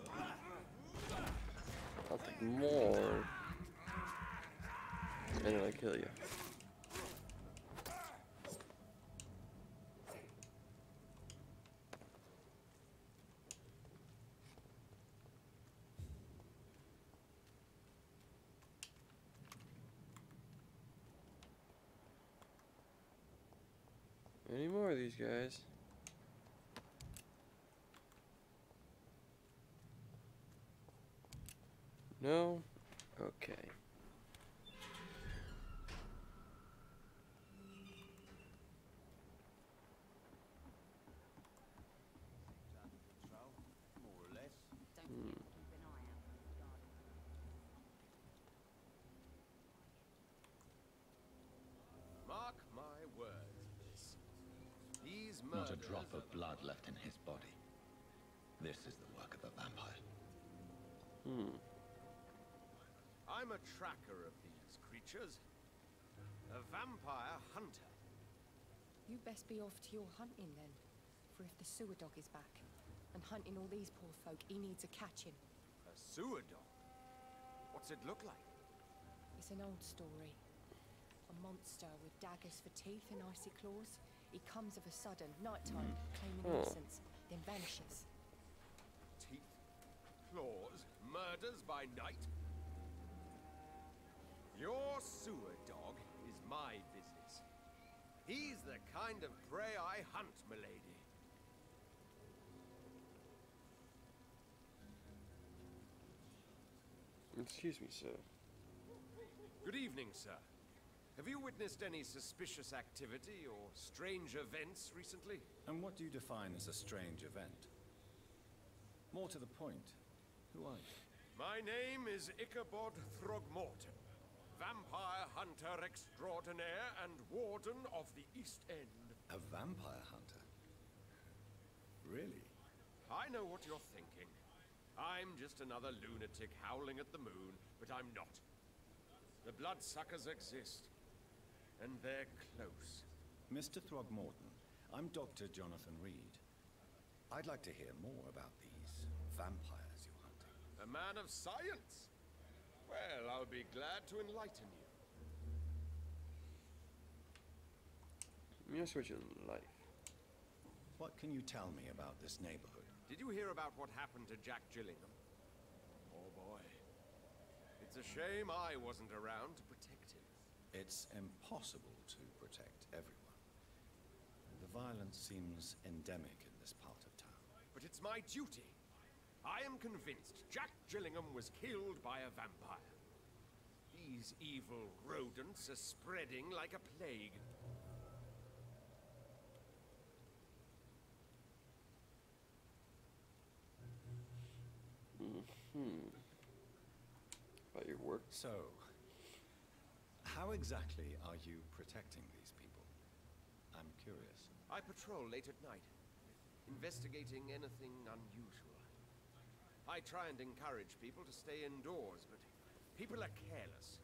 I'll take more. And then I kill you. Any more of these guys? No? Okay. More or less. Hmm. Mark my words, Bliss. These Not a murders drop are of blood left in his body. This is the work of a vampire. Hmm. I'm a tracker of these creatures. A vampire hunter. You best be off to your hunting then. For if the sewer dog is back, and hunting all these poor folk, he needs a catching. A sewer dog? What's it look like? It's an old story. A monster with daggers for teeth and icy claws. He comes of a sudden, nighttime, claiming Oh. innocence, then vanishes. Teeth, claws, murders by night? Your sewer dog is my business. He's the kind of prey I hunt, milady. Excuse me, sir. Good evening, sir. Have you witnessed any suspicious activity or strange events recently? And what do you define as a strange event? More to the point, who are you? My name is Ichabod Throgmorton, vampire hunter extraordinaire and warden of the East End. A vampire hunter? Really? I know what you're thinking. I'm just another lunatic howling at the moon, but I'm not. The bloodsuckers exist, and they're close. Mister Throgmorton, I'm Doctor Jonathan Reed. I'd like to hear more about these vampires you're hunting. A man of science? Well, I'll be glad to enlighten you. You're switching life. What can you tell me about this neighborhood? Did you hear about what happened to Jack Gillingham? Oh boy. It's a shame I wasn't around to protect him. It's impossible to protect everyone. The violence seems endemic in this part of town. But it's my duty. I am convinced Jack Gillingham was killed by a vampire. These evil rodents are spreading like a plague. Hmm. About your work? So, how exactly are you protecting these people? I'm curious. I patrol late at night, investigating anything unusual. I try and encourage people to stay indoors, but people are careless.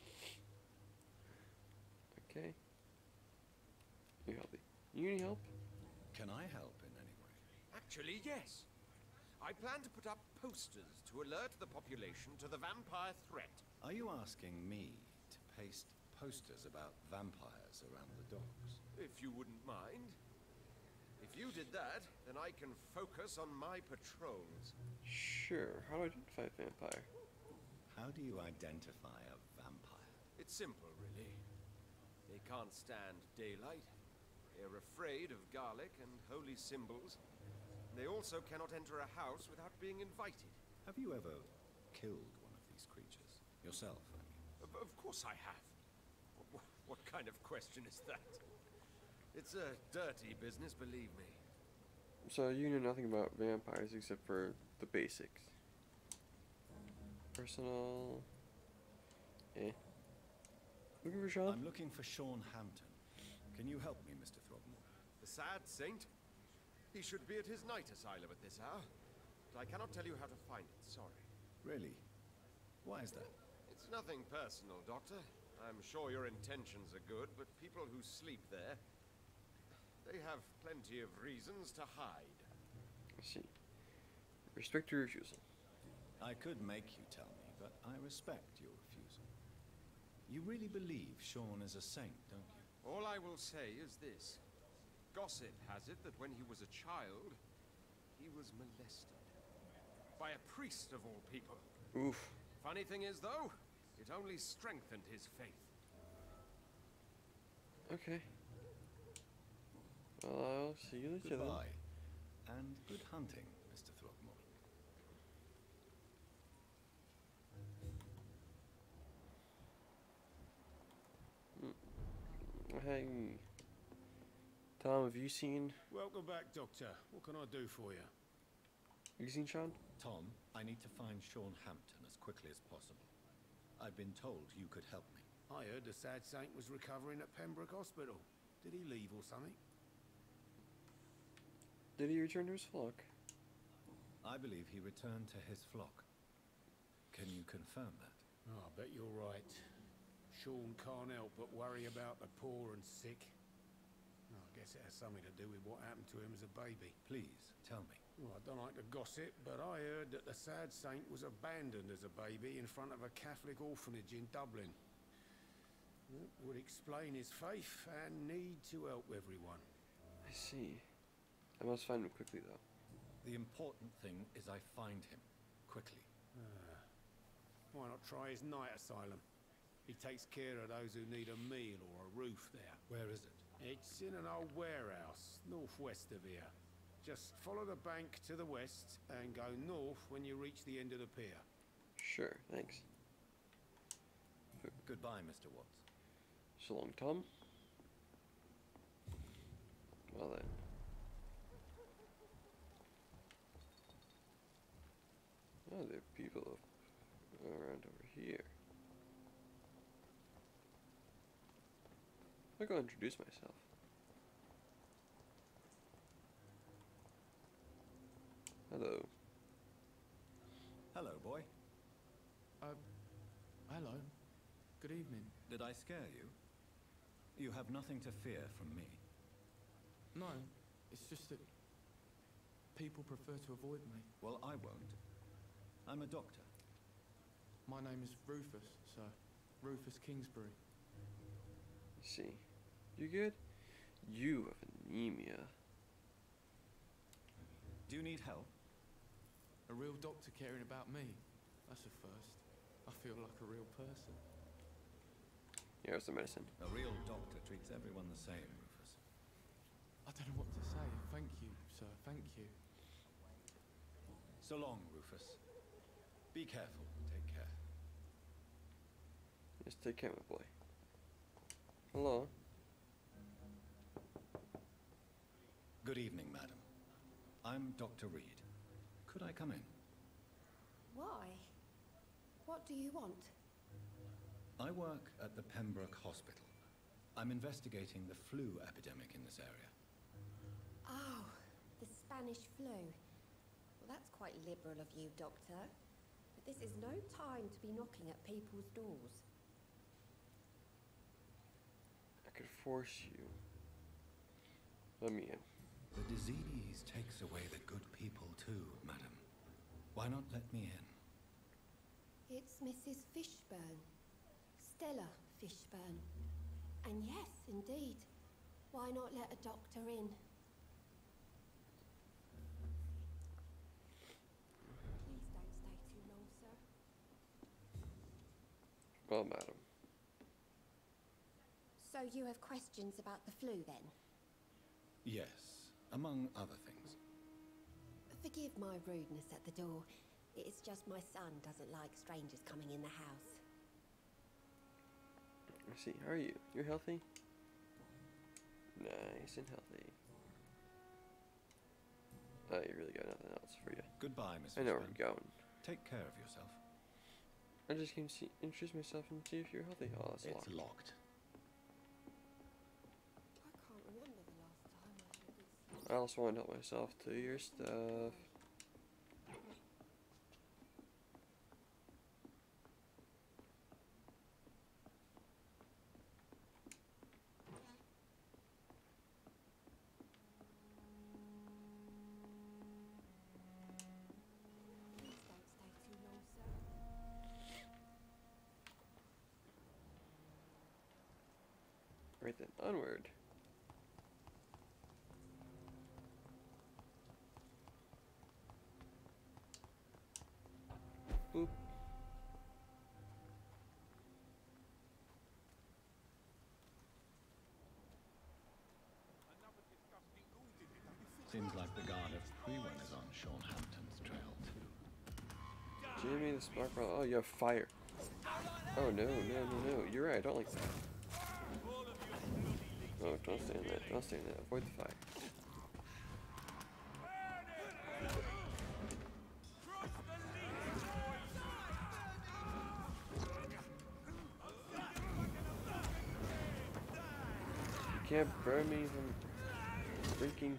Okay. You help me. You need help? Can I help in any way? Actually, yes. I plan to put up posters to alert the population to the vampire threat. Are you asking me to paste posters about vampires around the docks? If you wouldn't mind. If you did that, then I can focus on my patrols. Sure. How do I identify a vampire? How do you identify a vampire? It's simple, really. They can't stand daylight. They're afraid of garlic and holy symbols. They also cannot enter a house without being invited. Have you ever killed one of these creatures? Yourself, I mean. Of, of course I have. What, what kind of question is that? It's a dirty business, believe me. So you know nothing about vampires except for the basics. Personal Eh. Looking for Sean? I'm looking for Sean Hampton. Can you help me, Mister Throgmorton? The sad saint? He should be at his night asylum at this hour. But I cannot tell you how to find it, sorry. Really? Why is that? It's nothing personal, Doctor. I'm sure your intentions are good, but people who sleep there, they have plenty of reasons to hide. I see. Respect your refusal. I could make you tell me, but I respect your refusal. You really believe Sean is a saint, don't you? All I will say is this. Gossip has it that when he was a child, he was molested. By a priest of all people. Oof. Funny thing is, though, it only strengthened his faith. Okay. Well, I'll see you later then. Goodbye. And good hunting, Mister Throgmorton. Hey. Tom, have you seen... Welcome back, Doctor. What can I do for you? You seen Sean? Tom, I need to find Sean Hampton as quickly as possible. I've been told you could help me. I heard the sad saint was recovering at Pembroke Hospital. Did he leave or something? Did he return to his flock? I believe he returned to his flock. Can you confirm that? Oh, I bet you're right. Sean can't help but worry about the poor and sick. Oh, I guess it has something to do with what happened to him as a baby. Please, tell me. Well, I don't like to gossip, but I heard that the sad saint was abandoned as a baby in front of a Catholic orphanage in Dublin. That would explain his faith and need to help everyone. I see. I must find him quickly, though. The important thing is I find him quickly. Uh, why not try his night asylum? He takes care of those who need a meal or a roof there. Where is it? It's in an old warehouse, northwest of here. Just follow the bank to the west and go north when you reach the end of the pier. Sure, thanks. Goodbye, Mister Watts. So long, Tom. Well then. Oh, there are people around over here. I'll go introduce myself. Hello. Hello, boy. Uh, hello. Good evening. Did I scare you? You have nothing to fear from me. No, it's just that people prefer to avoid me. Well, I won't. I'm a doctor. My name is Rufus, sir. Rufus Kingsbury. I see. You good? You have anemia. Do you need help? A real doctor caring about me. That's a first. I feel like a real person. Here's the medicine. A real doctor treats everyone the same, Rufus. I don't know what to say. Thank you, sir. Thank you. So long, Rufus. Be careful. Take care. Just take care, my boy. Hello. Good evening, madam. I'm Doctor Reed. Could I come in? Why? What do you want? I work at the Pembroke Hospital. I'm investigating the flu epidemic in this area. Oh, the Spanish flu. Well, that's quite liberal of you, Doctor. But this is no time to be knocking at people's doors. I could force you. Let me in. The disease takes away the good people too, madam. Why not let me in? It's Missus Fishburne. Stella Fishburne. And yes, indeed. Why not let a doctor in? Please don't stay too long, sir. Well, madam. So you have questions about the flu, then? Yes, among other things. Forgive my rudeness at the door. It's just my son doesn't like strangers coming in the house. I see. How are you? You're healthy? Nice and healthy. Oh, you really got nothing else for you. Goodbye, Miss I know where Fishburne. you're going. Take care of yourself. I just came to see, introduce myself and see if you're healthy. Oh, that's It's locked. locked. I can't remember the last time I had this. I also want to help myself to your stuff. Please don't stay too long, sir. Right then, onward. Boop. Seems like the guard of Prewen is on Sean Hampton's trail too. Jimmy the Sparkle. Oh, you have fire. Oh no, no, no, no. You're right. I don't like that. Oh, don't stand that. Don't stand that. Avoid the fire. You can't burn me from drinking.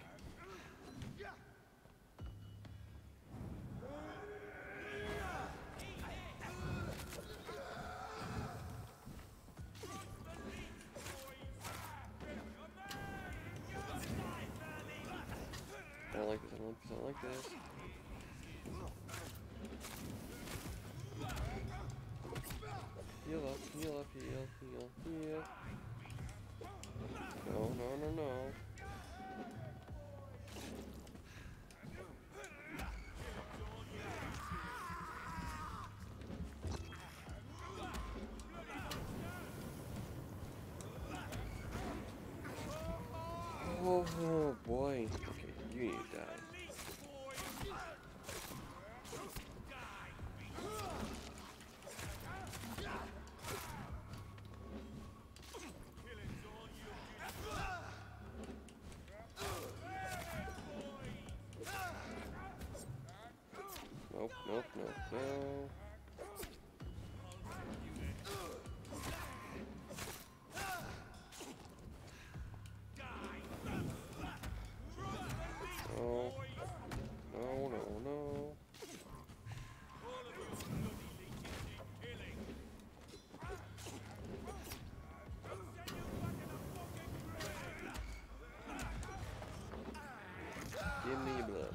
I don't like this, I don't like this, I don't like this. Heal up, heal up, heal, heal, heal. No, no, no, no. Oh, oh boy. Okay, you need to die. Nope, nope, nope, no. No. No, no, no. Give me your blood.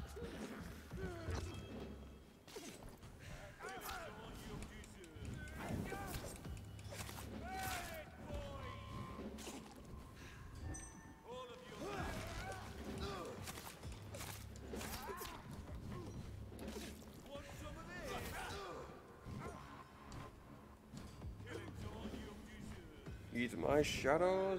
Eat my shadows.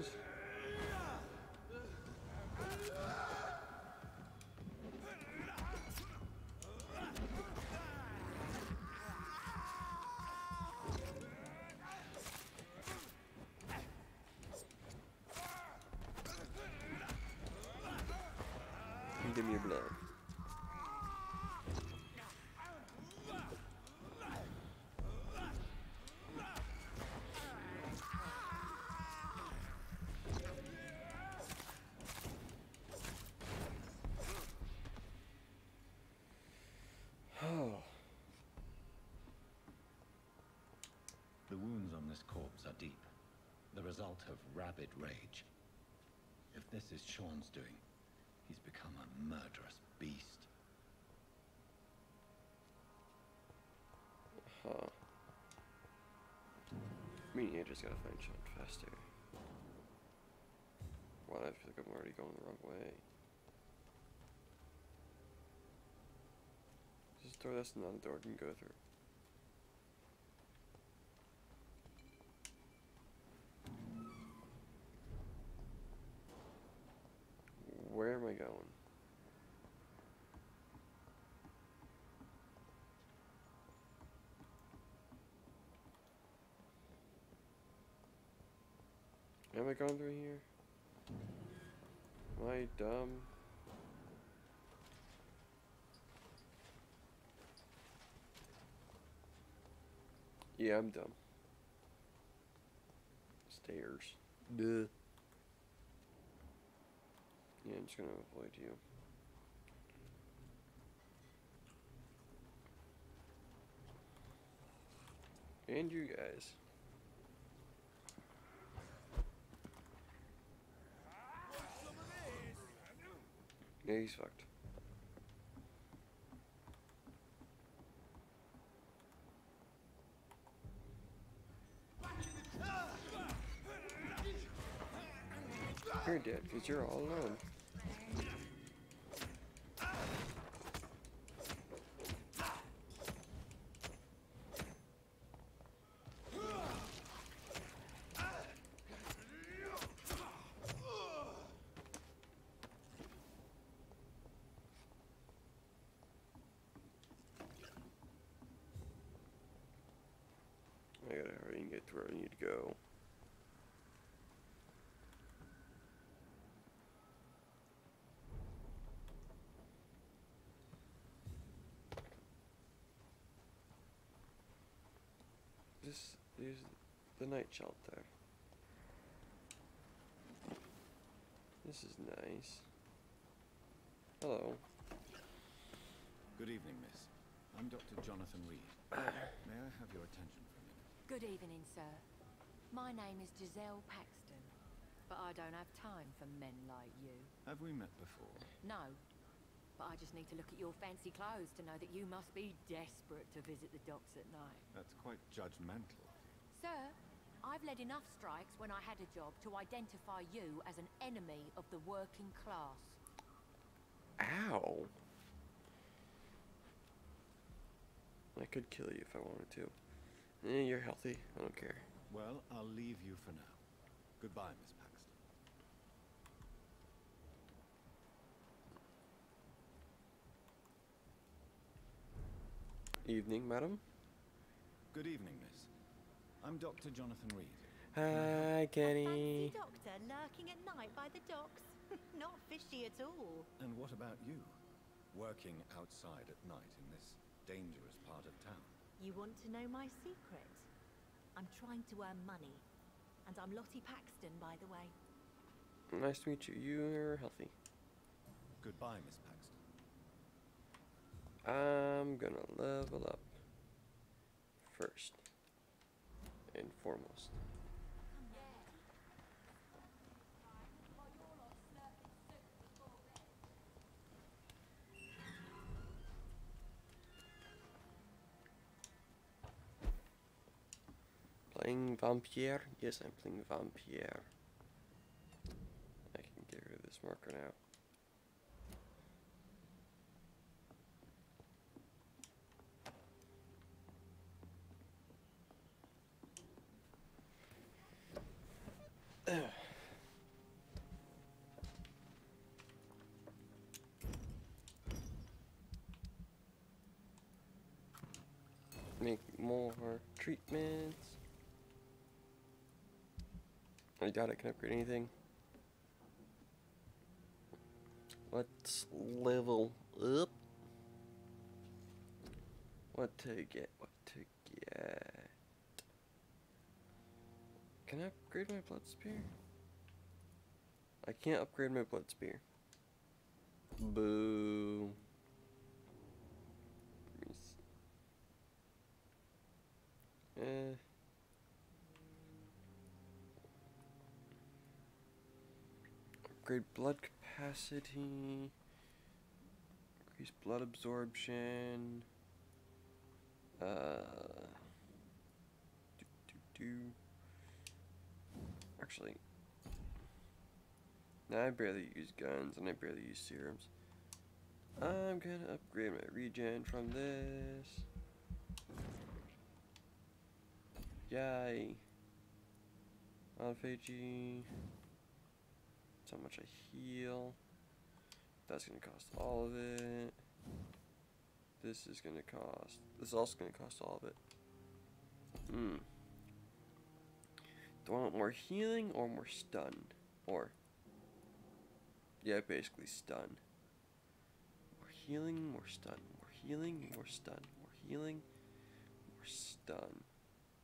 Give me your blood. The wounds on this corpse are deep, the result of rabid rage. If this is Sean's doing, he's become a murderous beast. Huh. Meaning I just gotta find Sean faster. Wow, I feel like I'm already going the wrong way. Just throw this another door and go through. Where am I going? Am I going through here? Am I dumb? Yeah, I'm dumb. Stairs. Duh. Yeah, I'm just gonna avoid you. And you guys. Yeah, he's fucked. You're dead because you're all alone. I gotta hurry and get to where I need to go. This is the night shelter. This is nice. Hello. Good evening, miss. I'm Doctor Jonathan Reed. May I have your attention for a minute? Good evening, sir. My name is Giselle Paxton, but I don't have time for men like you. Have we met before? No, but I just need to look at your fancy clothes to know that you must be desperate to visit the docks at night. That's quite judgmental of you. Sir, I've led enough strikes when I had a job to identify you as an enemy of the working class. Ow. I could kill you if I wanted to. Eh, you're healthy. I don't care. Well, I'll leave you for now. Goodbye, Miss Paxton. Evening, madam. Good evening, miss. I'm Doctor Jonathan Reed. Hi, Kenny. A fancy doctor lurking at night by the docks. Not fishy at all. And what about you? Working outside at night in this dangerous part of town. You want to know my secret? I'm trying to earn money. And I'm Lottie Paxton, by the way. Nice to meet you. You're healthy. Goodbye, Miss Paxton. I'm gonna level up first and foremost. Playing Vampire? Yes, I'm playing Vampire. I can get rid of this marker now. Make more treatments. I doubt I can upgrade anything. Let's level up. What to get? What to get? Can I upgrade my blood spear? I can't upgrade my blood spear. Boo. Eh. Upgrade blood capacity. Increase blood absorption. Uh. Do, do, do. Actually. Nah, I barely use guns and I barely use serums. I'm gonna upgrade my regen from this. Yay. Autophagy. That's how much I heal. That's gonna cost all of it. This is gonna cost. This is also gonna cost all of it. Hmm. Do I want more healing or more stun? Or. Yeah, basically stun. More healing, more stun. More healing, more stun. More healing, more stun.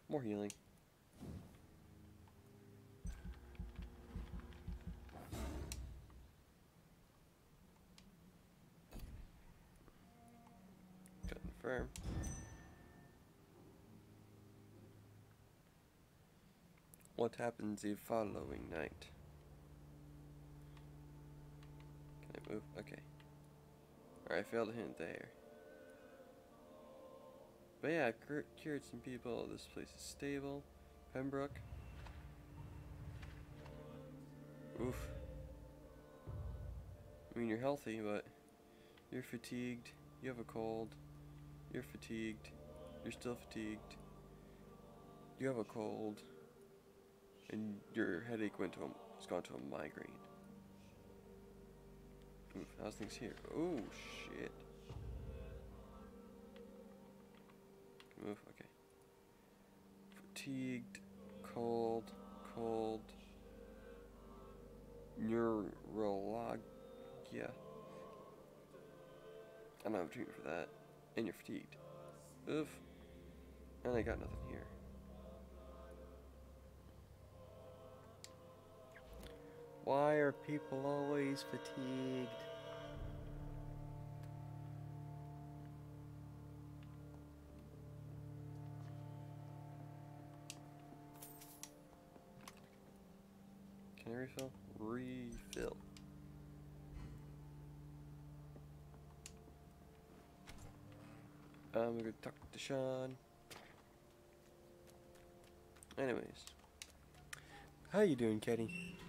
More healing. Confirm. What happens the following night? Can I move? Okay. Alright, I failed to hit there. But yeah, I've cur cured some people. This place is stable. Pembroke. Oof. I mean, you're healthy, but you're fatigued. You have a cold. You're fatigued. You're still fatigued. You have a cold. And your headache went to a, has gone to a migraine. Oof, how's things here? Oh, shit. Move, okay. Fatigued, cold, cold, neurologia. I don't have a treatment for that. And you're fatigued. Oof. And I got nothing here. Why are people always fatigued? Can I refill? Refill. I'm gonna talk to Sean. Anyways. How you doing, Ketty?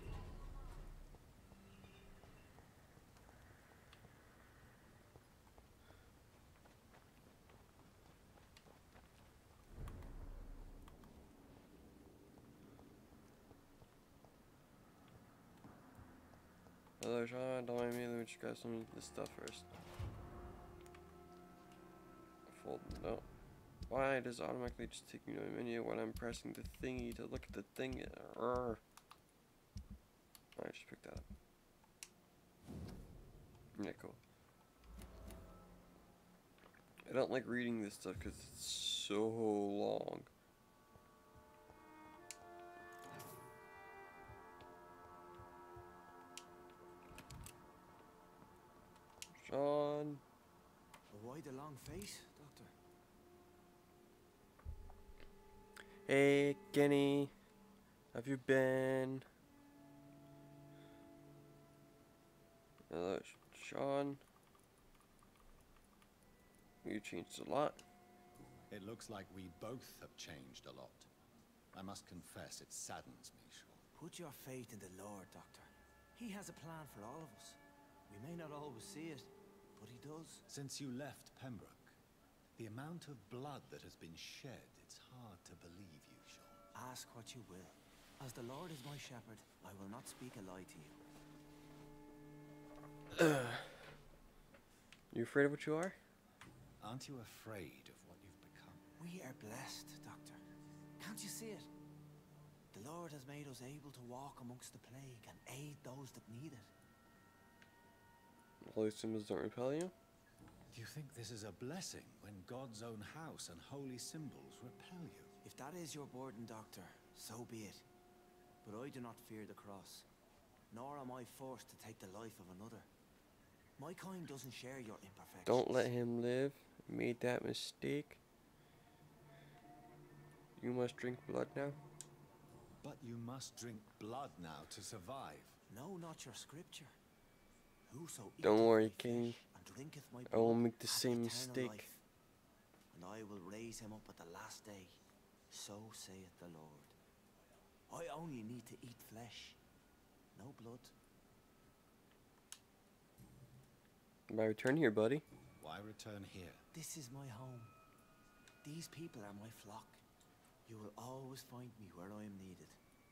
Hello, Sean. Don't mind me. Let me just grab some of this stuff first. Fold. No. Why does it automatically just take me to a menu when I'm pressing the thingy to look at the thing? Alright, just pick that up. Yeah, cool. I don't like reading this stuff because it's so long. Sean. Why the long face, Doctor? Hey, Kenny. Have you been? Hello, Sean. You changed a lot. It looks like we both have changed a lot. I must confess, it saddens me, Sean. Put your faith in the Lord, Doctor. He has a plan for all of us. We may not always see it, but he does. Since you left Pembroke, the amount of blood that has been shed, it's hard to believe you, Sean. Ask what you will. As the Lord is my shepherd, I will not speak a lie to you. You afraid of what you are? Aren't you afraid of what you've become? We are blessed, Doctor. Can't you see it? The Lord has made us able to walk amongst the plague and aid those that need it. Holy symbols don't repel you? Do you think this is a blessing when God's own house and holy symbols repel you? If that is your burden, Doctor, so be it. But I do not fear the cross, nor am I forced to take the life of another. My kind doesn't share your imperfections. Don't let him live. Made that mistake. You must drink blood now. But you must drink blood now to survive. No, not your scripture. Whoso Don't worry, King. and drinketh my I won't blood make the hath same eternal mistake. life, and I will raise him up at the last day. So saith the Lord. I only need to eat flesh, no blood. Why return here, buddy? Why return here? This is my home. These people are my flock. You will always find me where I am needed.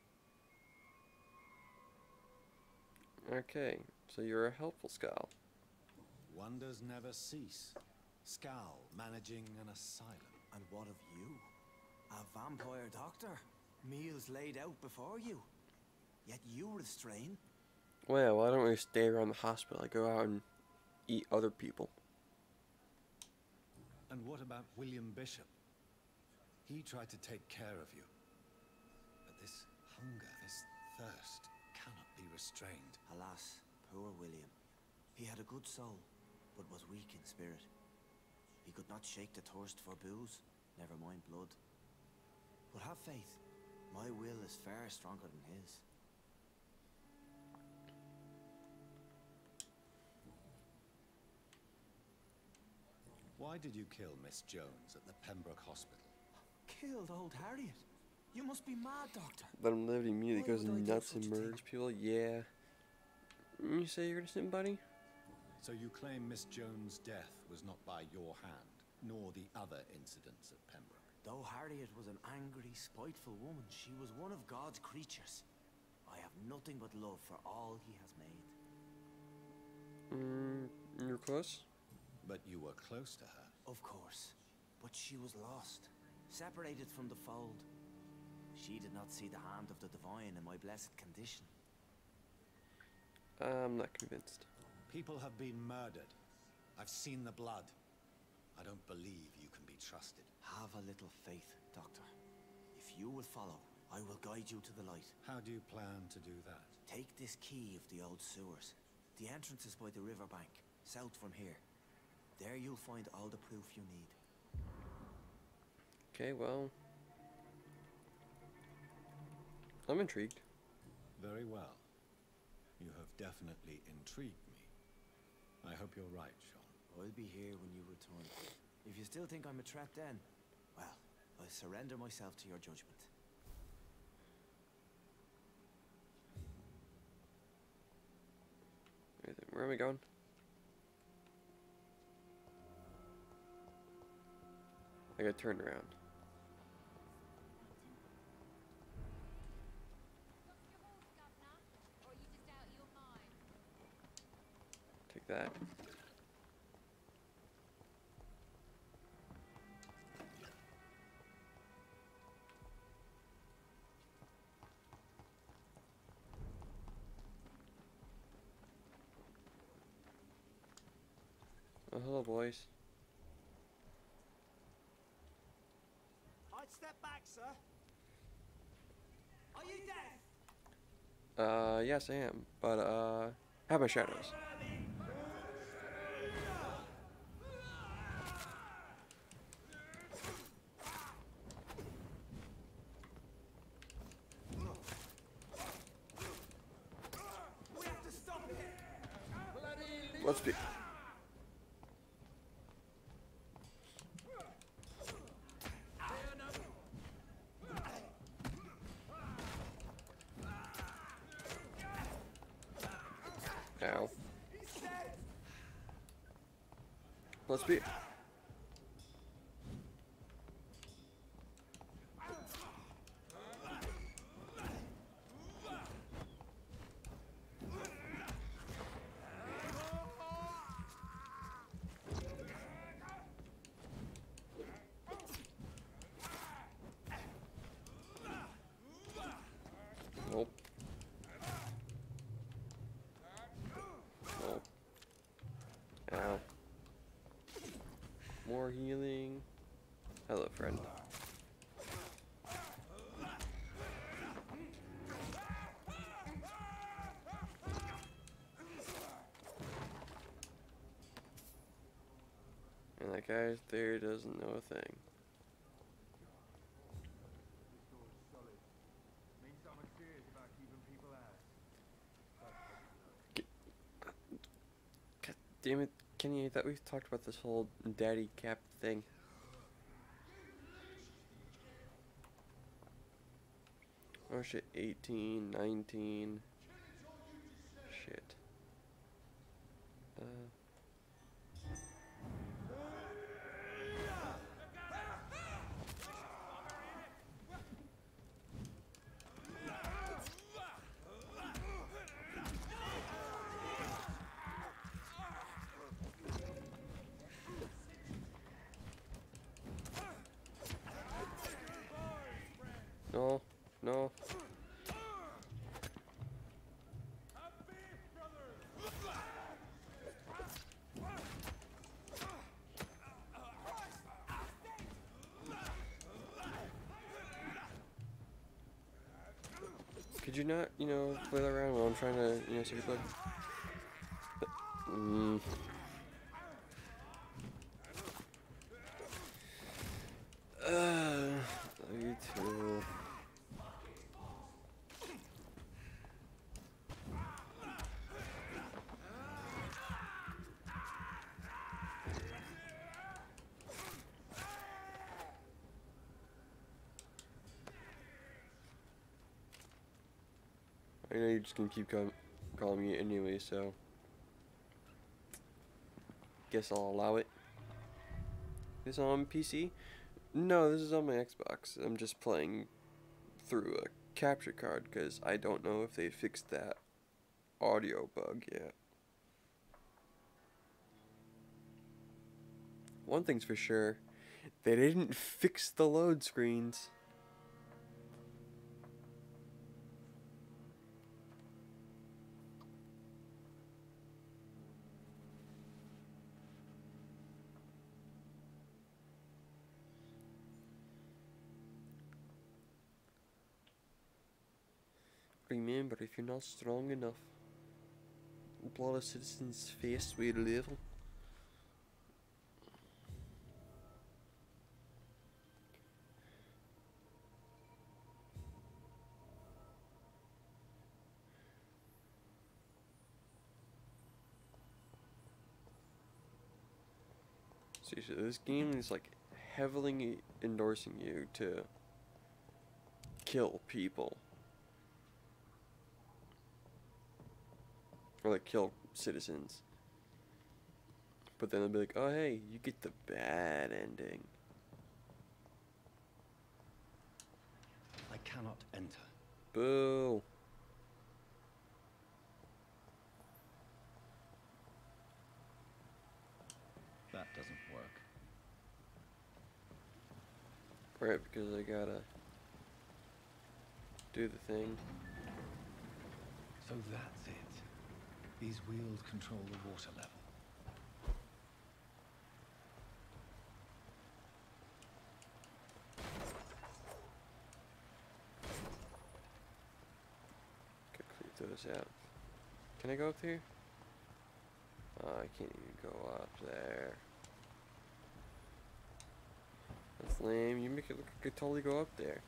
Okay, so you're a helpful Scowl. Wonders never cease. Scowl managing an asylum. And what of you? A vampire doctor? Meals laid out before you. Yet you restrain. Well, why don't we stay around the hospital? I go out and eat other people. And what about William Bishop? He tried to take care of you. But this hunger, this thirst, cannot be restrained. Alas, poor William. He had a good soul, but was weak in spirit. He could not shake the thirst for booze, never mind blood. But have faith, my will is far stronger than his. Why did you kill Miss Jones at the Pembroke Hospital? Killed old Harriet? You must be mad, Doctor. Let him live. He immediately Why goes would I do nuts such and a murders people. Yeah. You say you're innocent, buddy? So you claim Miss Jones' death was not by your hand, nor the other incidents at Pembroke? Though Harriet was an angry, spiteful woman, she was one of God's creatures. I have nothing but love for all he has made. Mm, you're close? But you were close to her. Of course. But she was lost, separated from the fold. She did not see the hand of the divine in my blessed condition. I'm not convinced. People have been murdered. I've seen the blood. I don't believe you can be trusted. Have a little faith, Doctor. If you will follow, I will guide you to the light. How do you plan to do that? Take this key of the old sewers. The entrance is by the riverbank, south from here. There you'll find all the proof you need. Okay, well... I'm intrigued. Very well. You have definitely intrigued me. I hope you're right, Sean. I'll be here when you return. If you still think I'm a threat then, well, I surrender myself to your judgment. Where am I going? I got turned around. Take that. Oh, hello, boys. I'd step back, sir. Are you deaf? Uh, yes, I am. But, uh, I have my shadows. We have to stop it. Let's be. Ow. Let's be. Nope. Nope. Ow. More healing. Hello, friend. And that guy there doesn't know a thing. God damn it, Kenny, I thought we talked about this whole daddy cap thing. Oh shit, eighteen, nineteen. Shit. Uh. No, no. Could you not, you know, play that around while I'm trying to, you know, secret load? Mm. Uh, you too. I know you're just gonna keep call calling me anyway, so guess I'll allow it. This on P C? No, this is on my Xbox. I'm just playing through a capture card because I don't know if they fixed that audio bug yet. One thing's for sure, they didn't fix the load screens. Remember, if you're not strong enough, blow a citizen's face with a level. See, so this game is like heavily endorsing you to kill people. Or like kill citizens. But then they'll be like, oh hey, you get the bad ending. I cannot enter. Boo. That doesn't work. Right, because I gotta do the thing. So that's it. These wheels control the water level. Gotta clear those out. Can I go up here? Oh, I can't even go up there. That's lame. You make it look like I could totally go up there.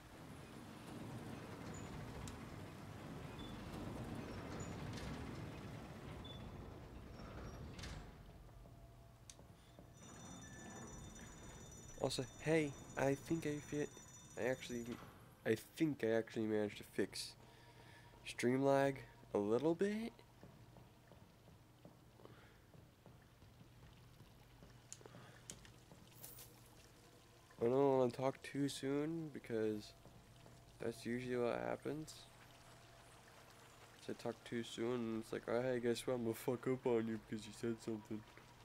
Also, hey, I think I fit. I actually, I think I actually managed to fix stream lag a little bit. I don't want to talk too soon because that's usually what happens. So I talk too soon and it's like, oh hey, guess what? I'm gonna fuck up on you because you said something.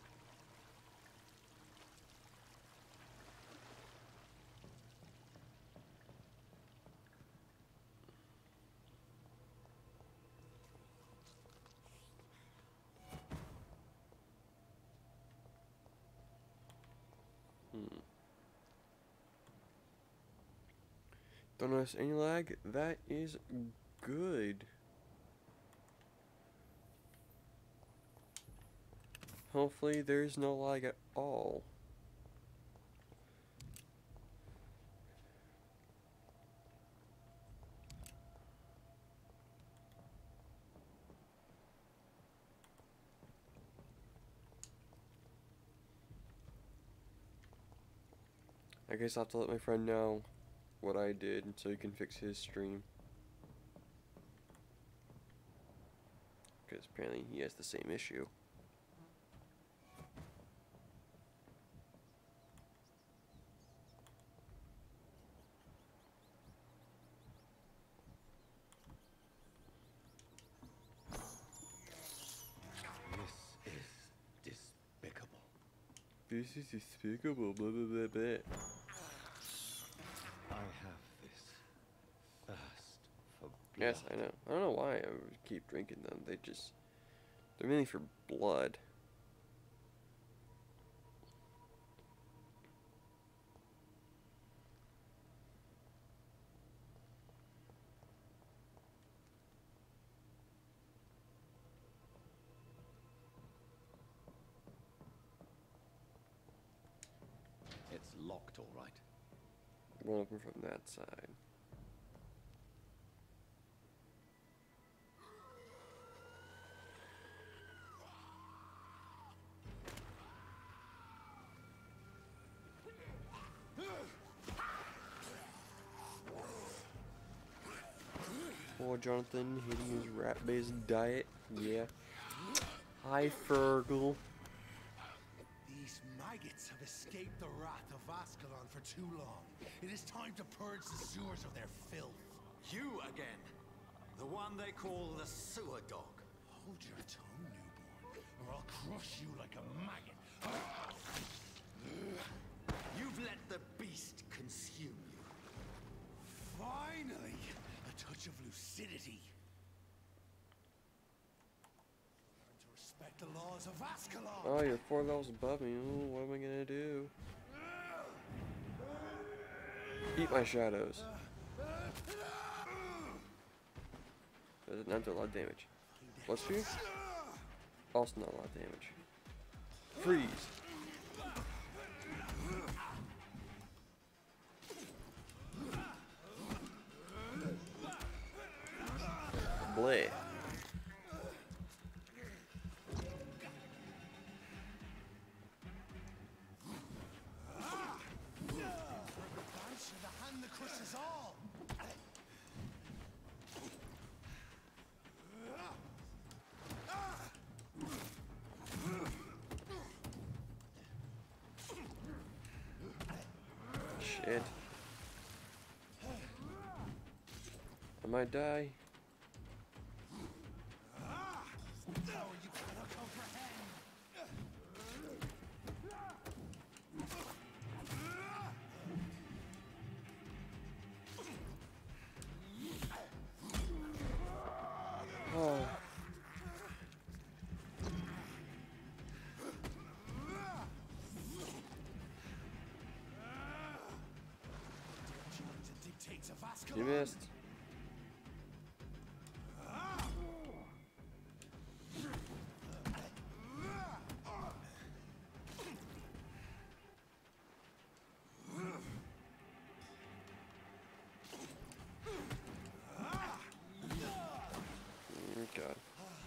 Hmm. Don't notice any lag? That is good. Hopefully there's no lag at all. I guess I'll have to let my friend know what I did so he can fix his stream. Because apparently he has the same issue. This is despicable. This is despicable, blah blah blah blah. I have this thirst for blood. Yes, I know. I don't know why I keep drinking them. They just, they're mainly for blood. locked, all right. Won't open from that side. Poor Jonathan hitting his rat-based diet. Yeah. Hi, Fergal. These maggots have escaped the wrath of Ascalon for too long. It is time to purge the sewers of their filth. You again. The one they call the sewer dog. Hold your tongue, newborn, or I'll crush you like a maggot. You've let the beast consume you. Finally! A touch of lucidity. Learn to respect the laws of Ascalon! Oh, you're four levels above me. Ooh, what am I gonna do? Eat my shadows. Does not do a lot of damage. Plus two? Also not a lot of damage. Freeze! Bleh. Shit. I might die. Oh. You missed. Oh, God.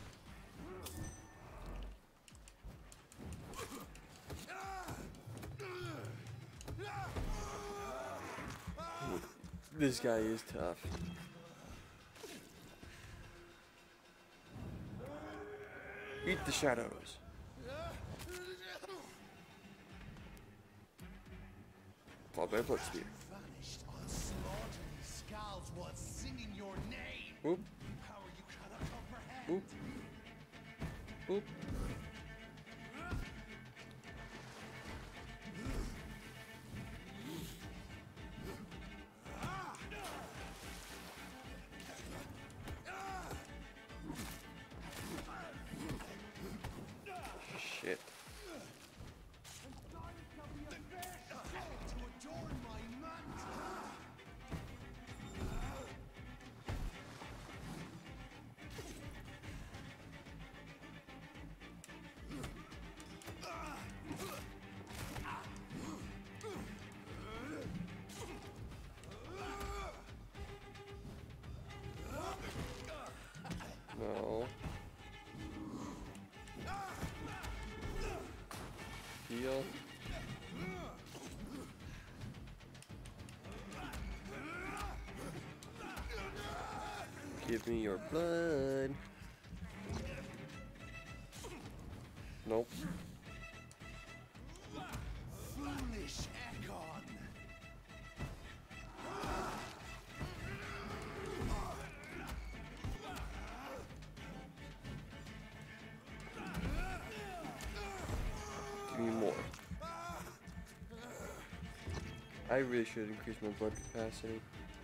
This guy is tough. Eat the shadows. Fall by blood spear. Vanished on slaughtering skulls while singing your name. Whoop. Power you cannot comprehend. Whoop. Whoop. Shit. No. Heal. Give me your blood. Nope. Foolish Ekon. Give me more. I really should increase my blood capacity.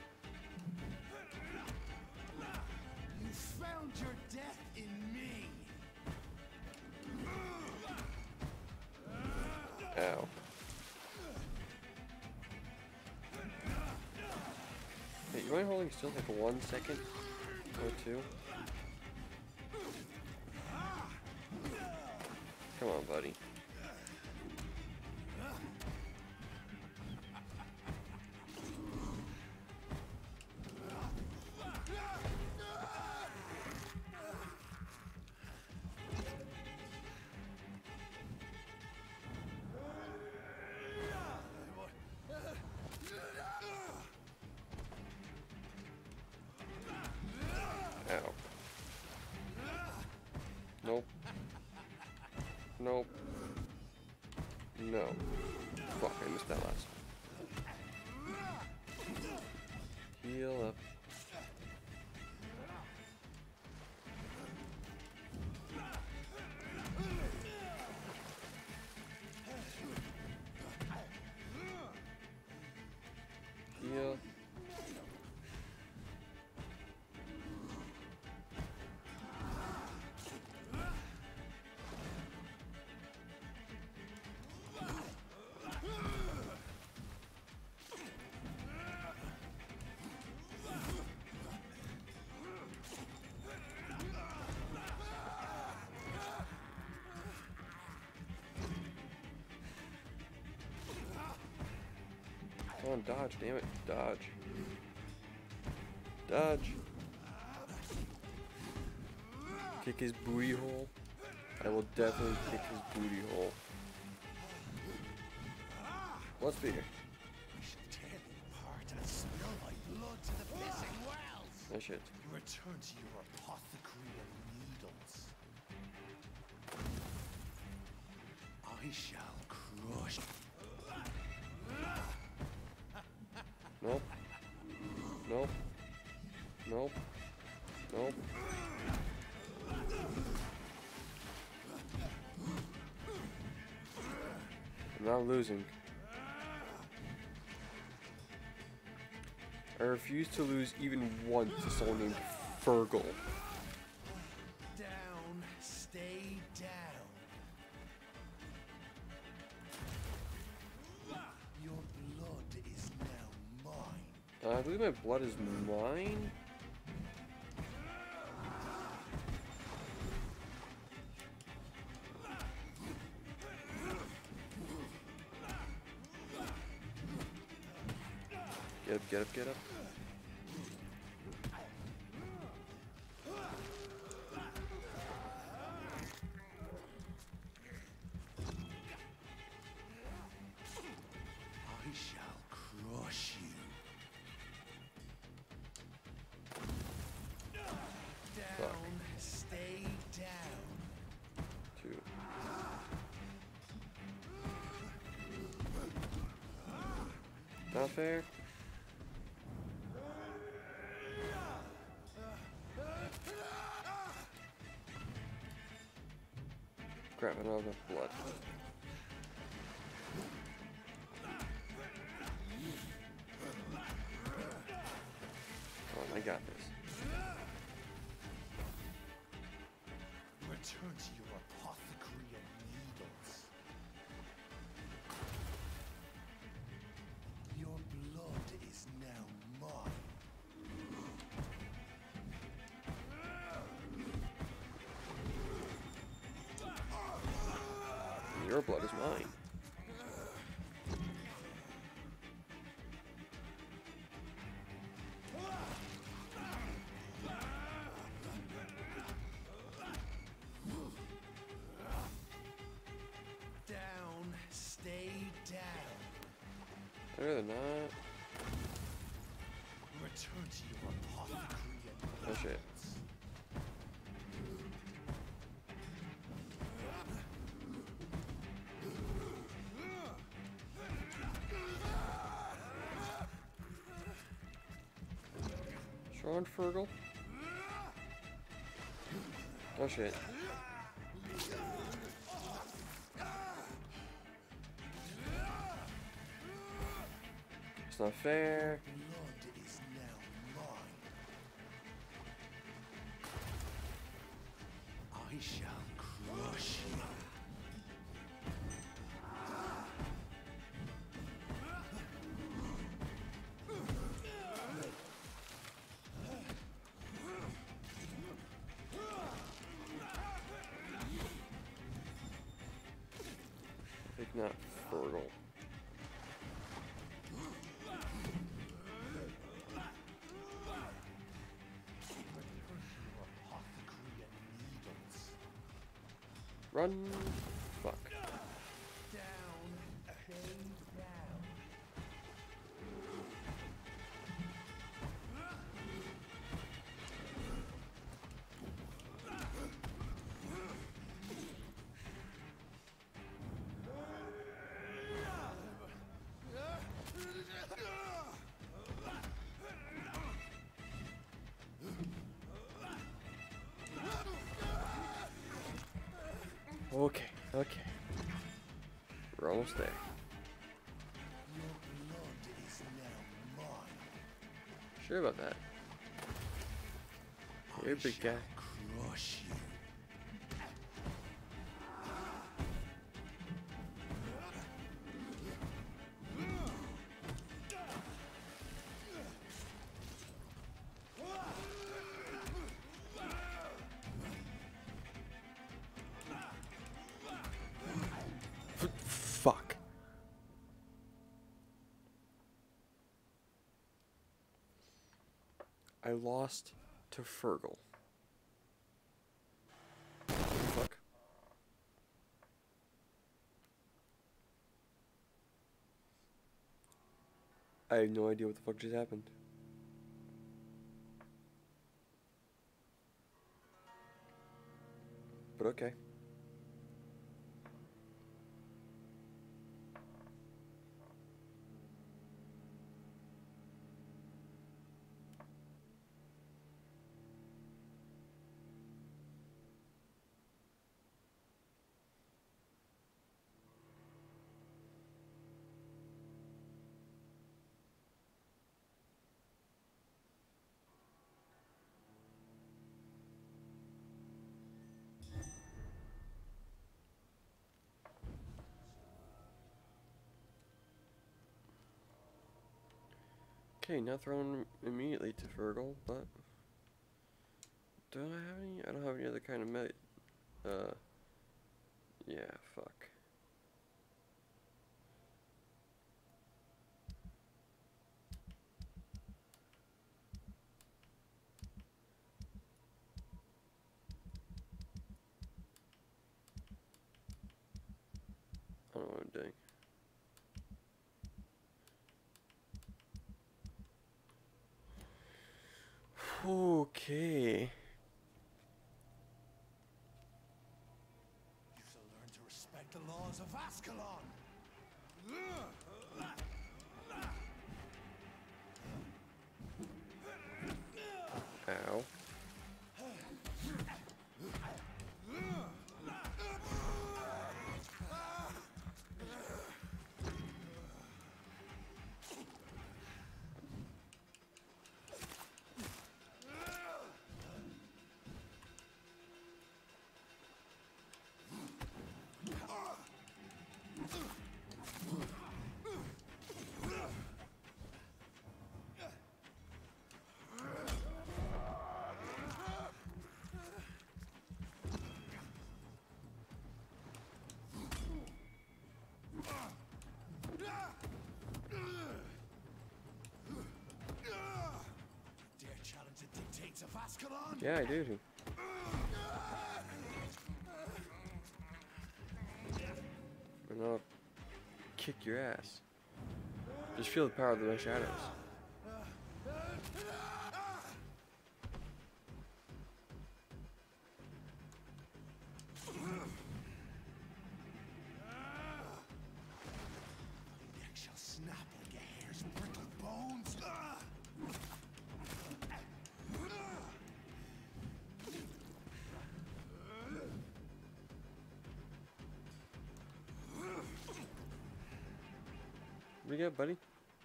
You found your death in me. Ow. Hey, you mind holding still like one second or two? Come on, buddy. Nope. No. Fuck, I missed that last one. Heal up. Heal. Come on, dodge, damn it. Dodge. Dodge. Kick his booty hole. I will definitely kick his booty hole. Let's be here. I should tear thee apart and spill my blood to the pissing wells. Oh shit. You return to your apothecary of needles. I shall crush. Nope. Nope. Nope. Nope. I'm not losing. I refuse to lose even once to someone named Fergal. Down, stay down. Your blood is now mine. Uh, I believe my blood is mine. Get up, get up, get up. I shall crush you. Down, Fuck. stay down. Two. Not fair. Crap, I don't have enough blood. Come on, I got this. Return to your apothecary of needles. Your blood is now mine. Your blood is mine. Down, stay down. I'd rather not. Return to your apothecary of Oh shit. Sean Fergal? Oh shit. It's not fair. blood is now mine. I shall crush you. I think not Fergal. Run. Fuck. Down, stay down. Okay, okay. We're almost there. Sure about that. You're a big guy. Crush you. Fuck. I lost to Fergal. Fuck. I have no idea what the fuck just happened. But okay. Okay, not thrown immediately to Fergal, but do I have any? I don't have any other kind of med. Uh, yeah, fuck. I don't know what I'm doing. Okay. You shall learn to respect the laws of Acula. Ow. Dare challenge the dictates of Acula? Yeah, I do. And I'll kick your ass. Just feel the power of the shadows. Neck shall snap like a hare's brittle bones. What do you got, buddy?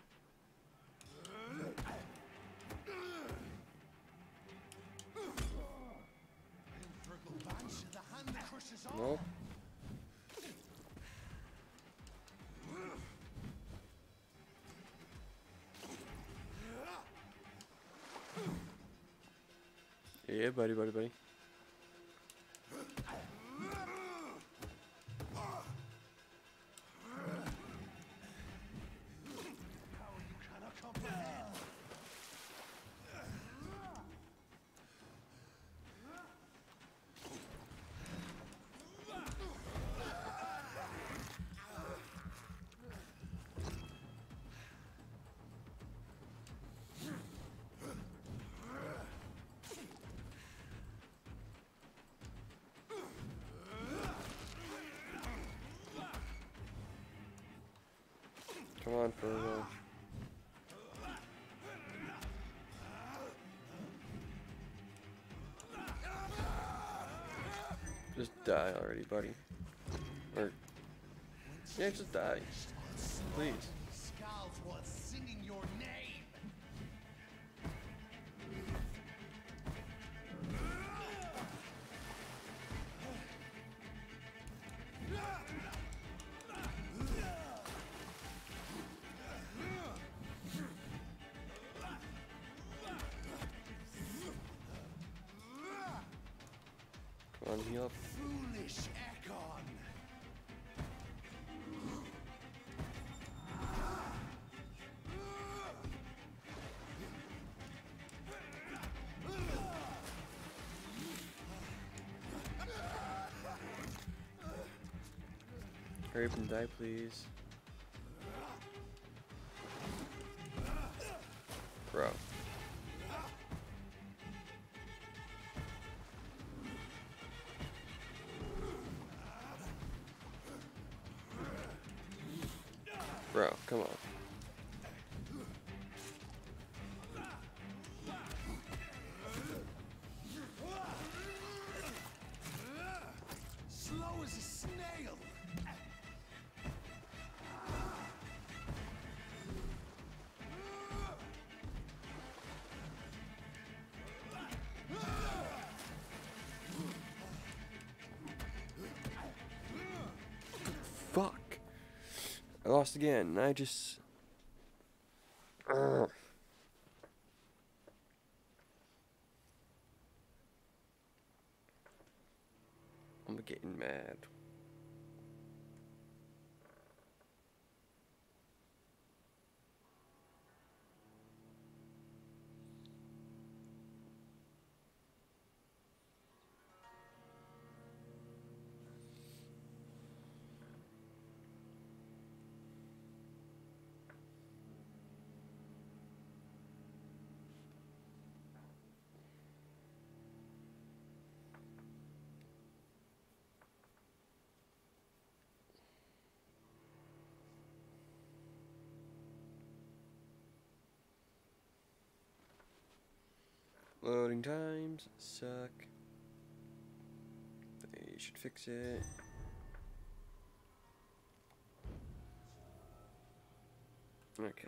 Nope. Yeah, buddy, buddy, buddy. Come on, Fergal. Just die already, buddy. Or, yeah, just die. Please. Skulls was singing your name. Come on, heal up. Foolish Ekon. Hurry up and die, please. Bro. Bro, come on. Slow as a snail. Fuck. I lost again. I just... Ugh. I'm getting mad. Loading times suck. They should fix it. Okay.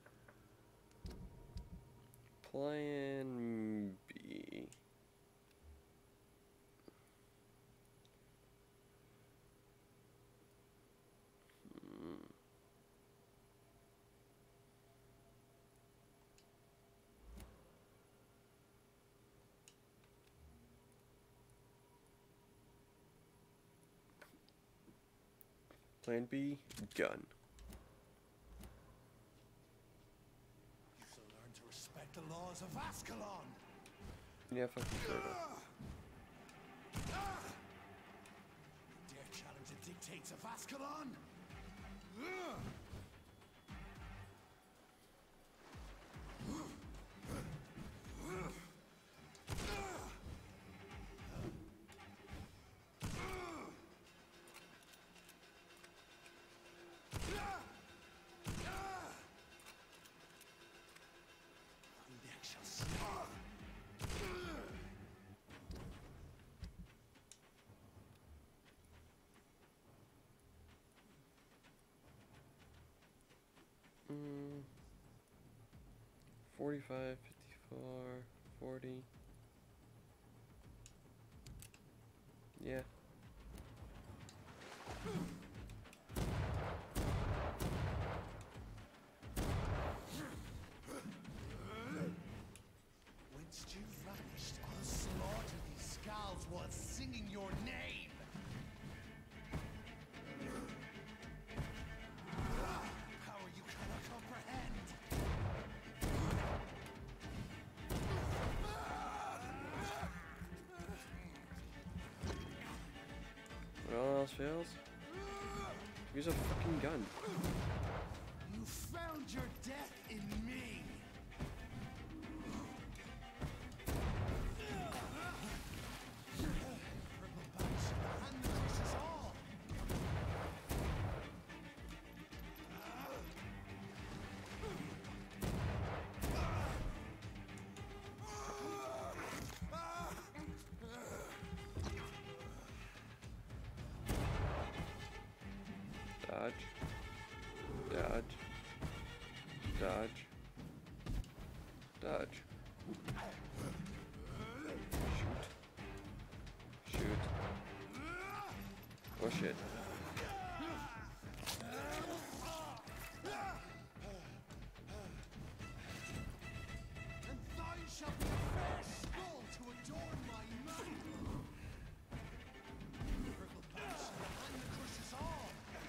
Plan B. Hmm. Plan B, gun. You shall learn to respect the laws of Ascalon. Yeah, fucking turtle. Dare challenge the dictates of Ascalon? Mm, forty-five, fifty-four, forty. Yeah. Whence you vanished, I'll slaughter these skulls while singing your name. Power you cannot comprehend. When all else fails, use a fucking gun. You found your death in me. Dodge. Dodge. Dodge. Dodge. Shoot. Shoot. Oh shit. And thine shall be a fair skull to adorn my mantle. Purple patch in the hand that crushes all.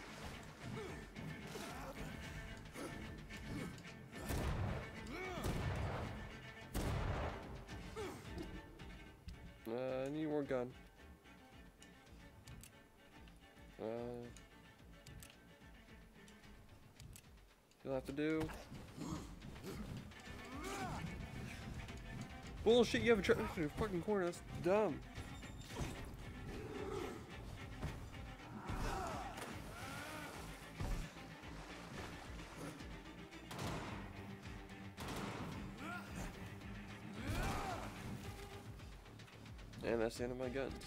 Uh, I need more gun. Uh, you'll have to do. Bullshit! You have a trap in your fucking corner. That's dumb. And that's the end of my guns.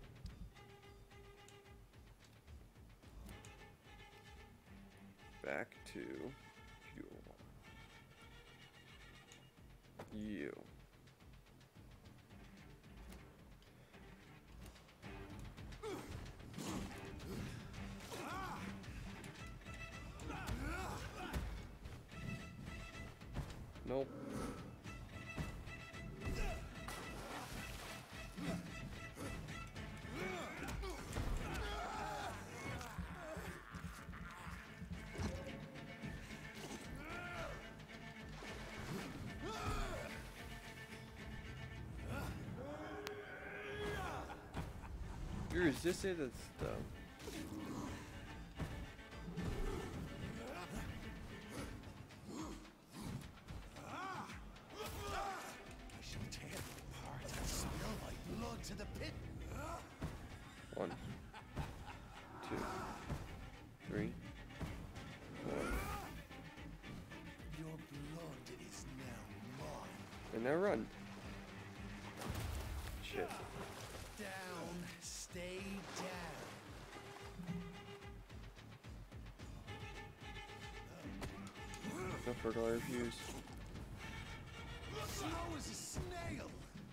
Back to you. You. Nope. You resisted, that's dumb. I shall tear you apart and spill my blood to the pit. One, two, three, four. Your blood is now mine. And now run. Shit. Down, stay down. No fertile refuse. Slow as a snail.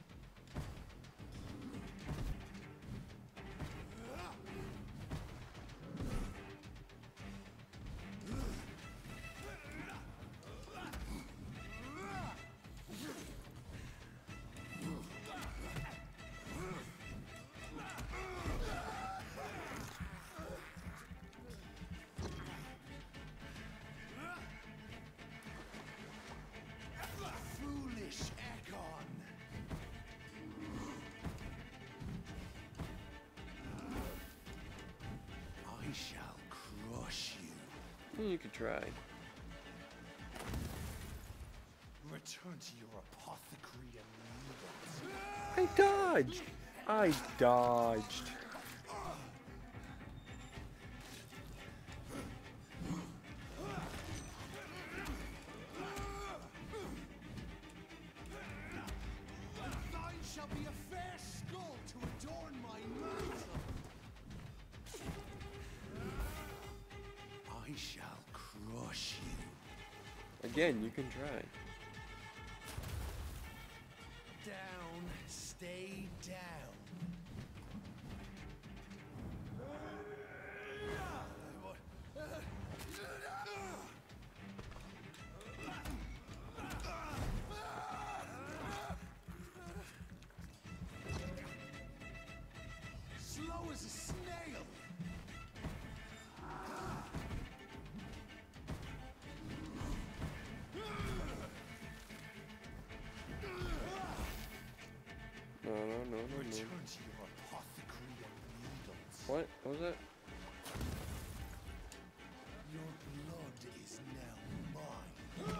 Foolish Ekon. I shall crush you. You could try. Return to your apothecary and needles. I dodged! I dodged. Thine shall be a fair skull to adorn my mantle. I shall crush you. Again, you can try. Down, stay down. Slow as a snail. No, no, no, no, no. Return to your apothecary and needles. What? What was that? Your blood is now mine.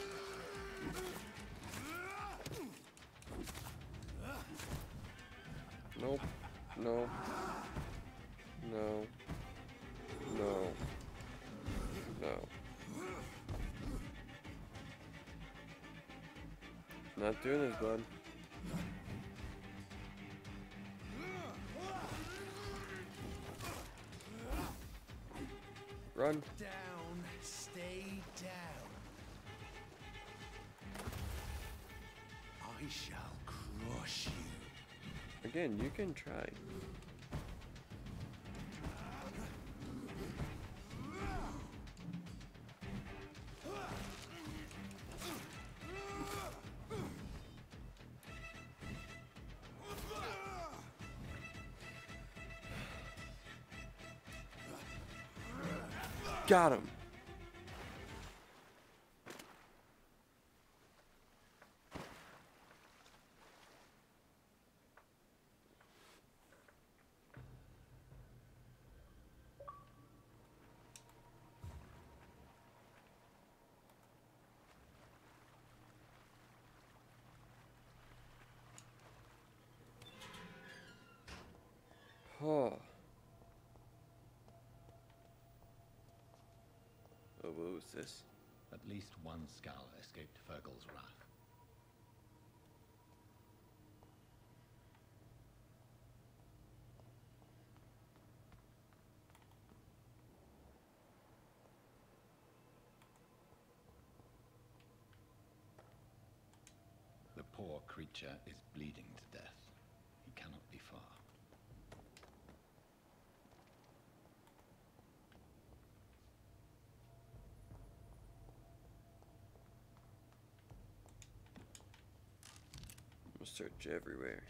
Nope. No. No. No. No. Not doing this, bud. Run. Down, stay down. I shall crush you. Again, you can try. Got him. Oh. Oh, what was this? At least one skull escaped Fergal's wrath. The poor creature is bleeding to death. He cannot be far. We'll search everywhere.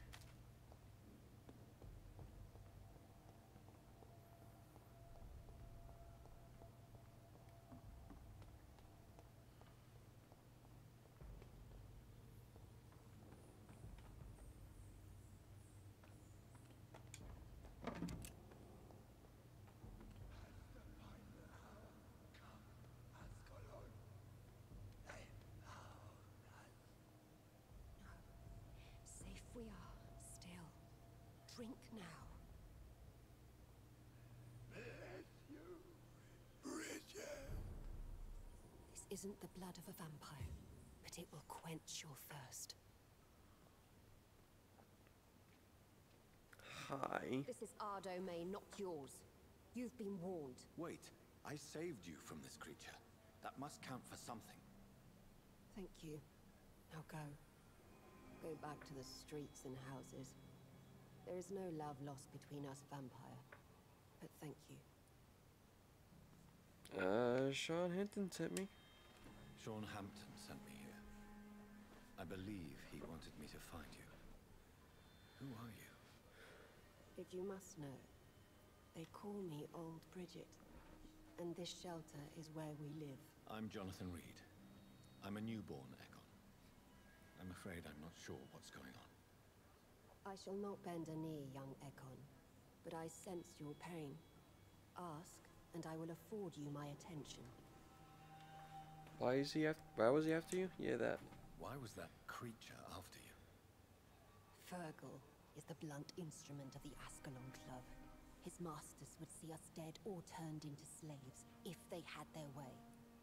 Safe we are, still. Drink now. This isn't the blood of a vampire, but it will quench your thirst. Hi. This is our domain, not yours. You've been warned. Wait, I saved you from this creature. That must count for something. Thank you. Now go. Go back to the streets and houses. There is no love lost between us, vampire. But thank you. Uh, Sean Hinton sent me. Sean Hampton sent me here. I believe he wanted me to find you. Who are you? If you must know, they call me Old Bridget. And this shelter is where we live. I'm Jonathan Reed. I'm a newborn Ekon. I'm afraid I'm not sure what's going on. I shall not bend a knee, young Ekon, but I sense your pain. Ask, and I will afford you my attention. Why is he after? Why was he after you? Yeah, that. Why was that creature after you? Fergal is the blunt instrument of the Acula Club. His masters would see us dead or turned into slaves if they had their way.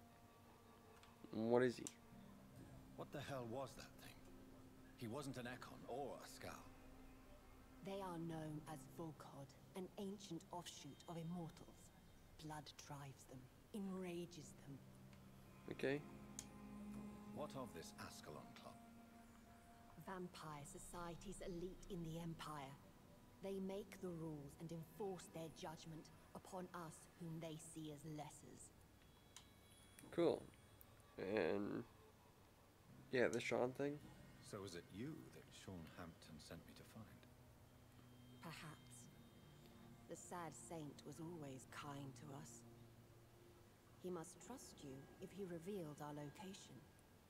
What is he? What the hell was that thing? He wasn't an Ekon or a Scowl. They are known as Volkod, an ancient offshoot of immortals. Blood drives them, enrages them. Okay. What of this Acula Club? Vampire Society's elite in the Empire. They make the rules and enforce their judgment upon us whom they see as lessers. Cool. And yeah, the Sean thing. So is it you that Sean Hampton sent me to find? Perhaps. The sad saint was always kind to us. He must trust you if he revealed our location.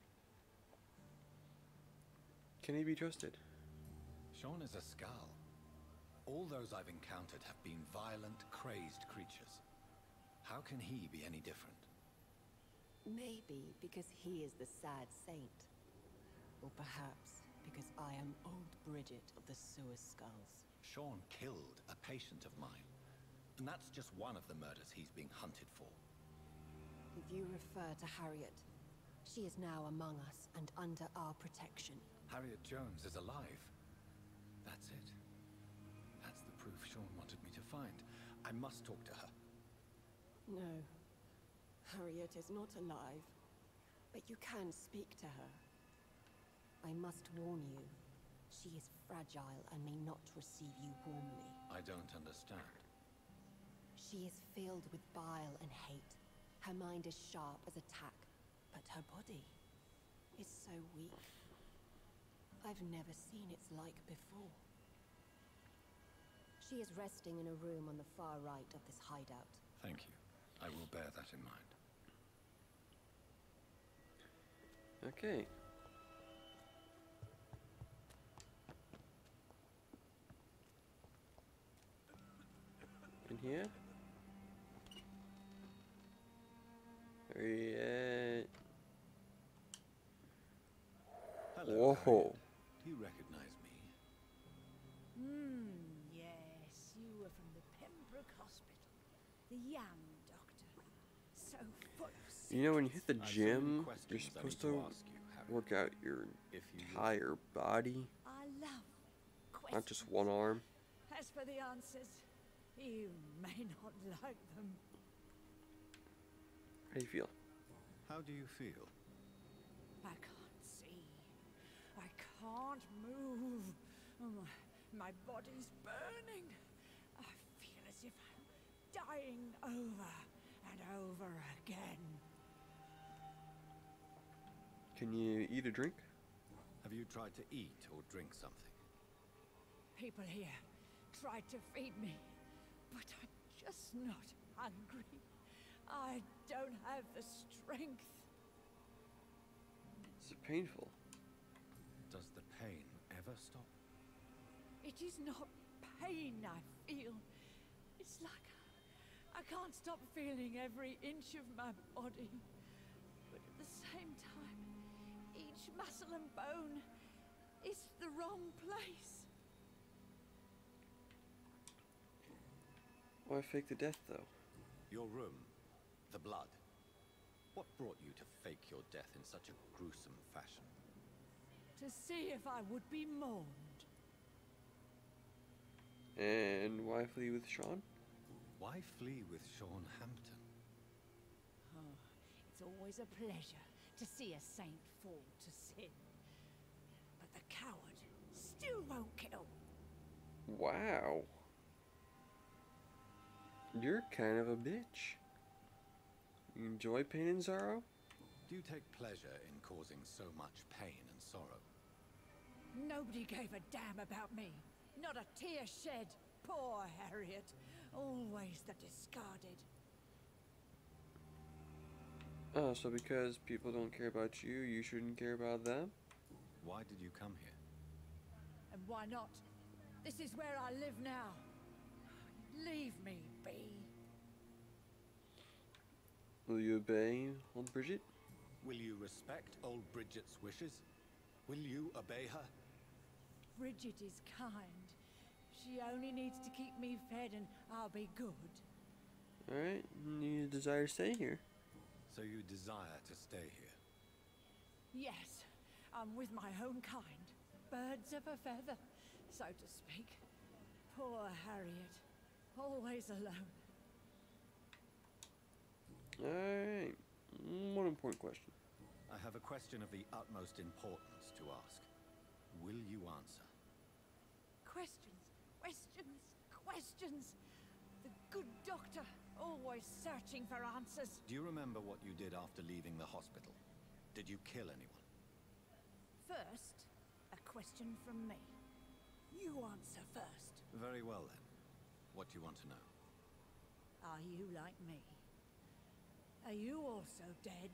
Can he be trusted? Sean is a Scowl. All those I've encountered have been violent, crazed creatures. How can he be any different? Maybe because he is the sad saint. Or perhaps because I am Old Bridget of the Sewer Skulls. Sean killed a patient of mine. And that's just one of the murders he's being hunted for. If you refer to Harriet, she is now among us and under our protection. Harriet Jones is alive. That's it. That's the proof Sean wanted me to find. I must talk to her. No, Harriet is not alive, but you can speak to her. I must warn you, she is fragile and may not receive you warmly. I don't understand. She is filled with bile and hate. Her mind is sharp as a tack, but her body is so weak. I've never seen its like before. She is resting in a room on the far right of this hideout. Thank you. I will bear that in mind. Okay. In here? Harriet. Hello, Whoa. Harriet. Do you recognize me? Hmm, yes, you were from the Pembroke Hospital. The Yam Doctor. So full of You know, when you hit the I've so gym, many you're questions I supposed need to to ask you, Harriet. work out your If you would. entire body, I love questions. not just one arm. As for the answers, you may not like them. How do you feel? How do you feel? I can't see. I can't move. Oh, my, my body's burning. I feel as if I'm dying over and over again. Can you eat or drink? Have you tried to eat or drink something? People here tried to feed me, but I'm just not hungry. I don't have the strength. Is it painful? Does the pain ever stop? It is not pain I feel. It's like I can't stop feeling every inch of my body. But at the same time, each muscle and bone is the wrong place. Why fake the death, though? Your room, the blood. What brought you to fake your death in such a gruesome fashion? To see if I would be mourned. And why flee with Sean? Why flee with Sean Hampton? Oh, it's always a pleasure to see a saint fall to sin. But the coward still won't kill. Wow. You're kind of a bitch. You enjoy pain and sorrow? Do you take pleasure in causing so much pain and sorrow? Nobody gave a damn about me. Not a tear shed. Poor Harriet. Always the discarded. Oh, so because people don't care about you, you shouldn't care about them? Why did you come here? And why not? This is where I live now. Leave me be. Will you obey old Bridget? Will you respect old Bridget's wishes? Will you obey her? Bridget is kind. She only needs to keep me fed and I'll be good. Alright, you desire to stay here. So you desire to stay here? Yes, I'm with my own kind. Birds of a feather, so to speak. Poor Harriet. Always alone. Alright, one important question. I have a question of the utmost importance to ask. Will you answer? Questions, questions, questions. The good doctor, always searching for answers. Do you remember what you did after leaving the hospital? Did you kill anyone? First, a question from me. You answer first. Very well then. What do you want to know? Are you like me? Are you also dead?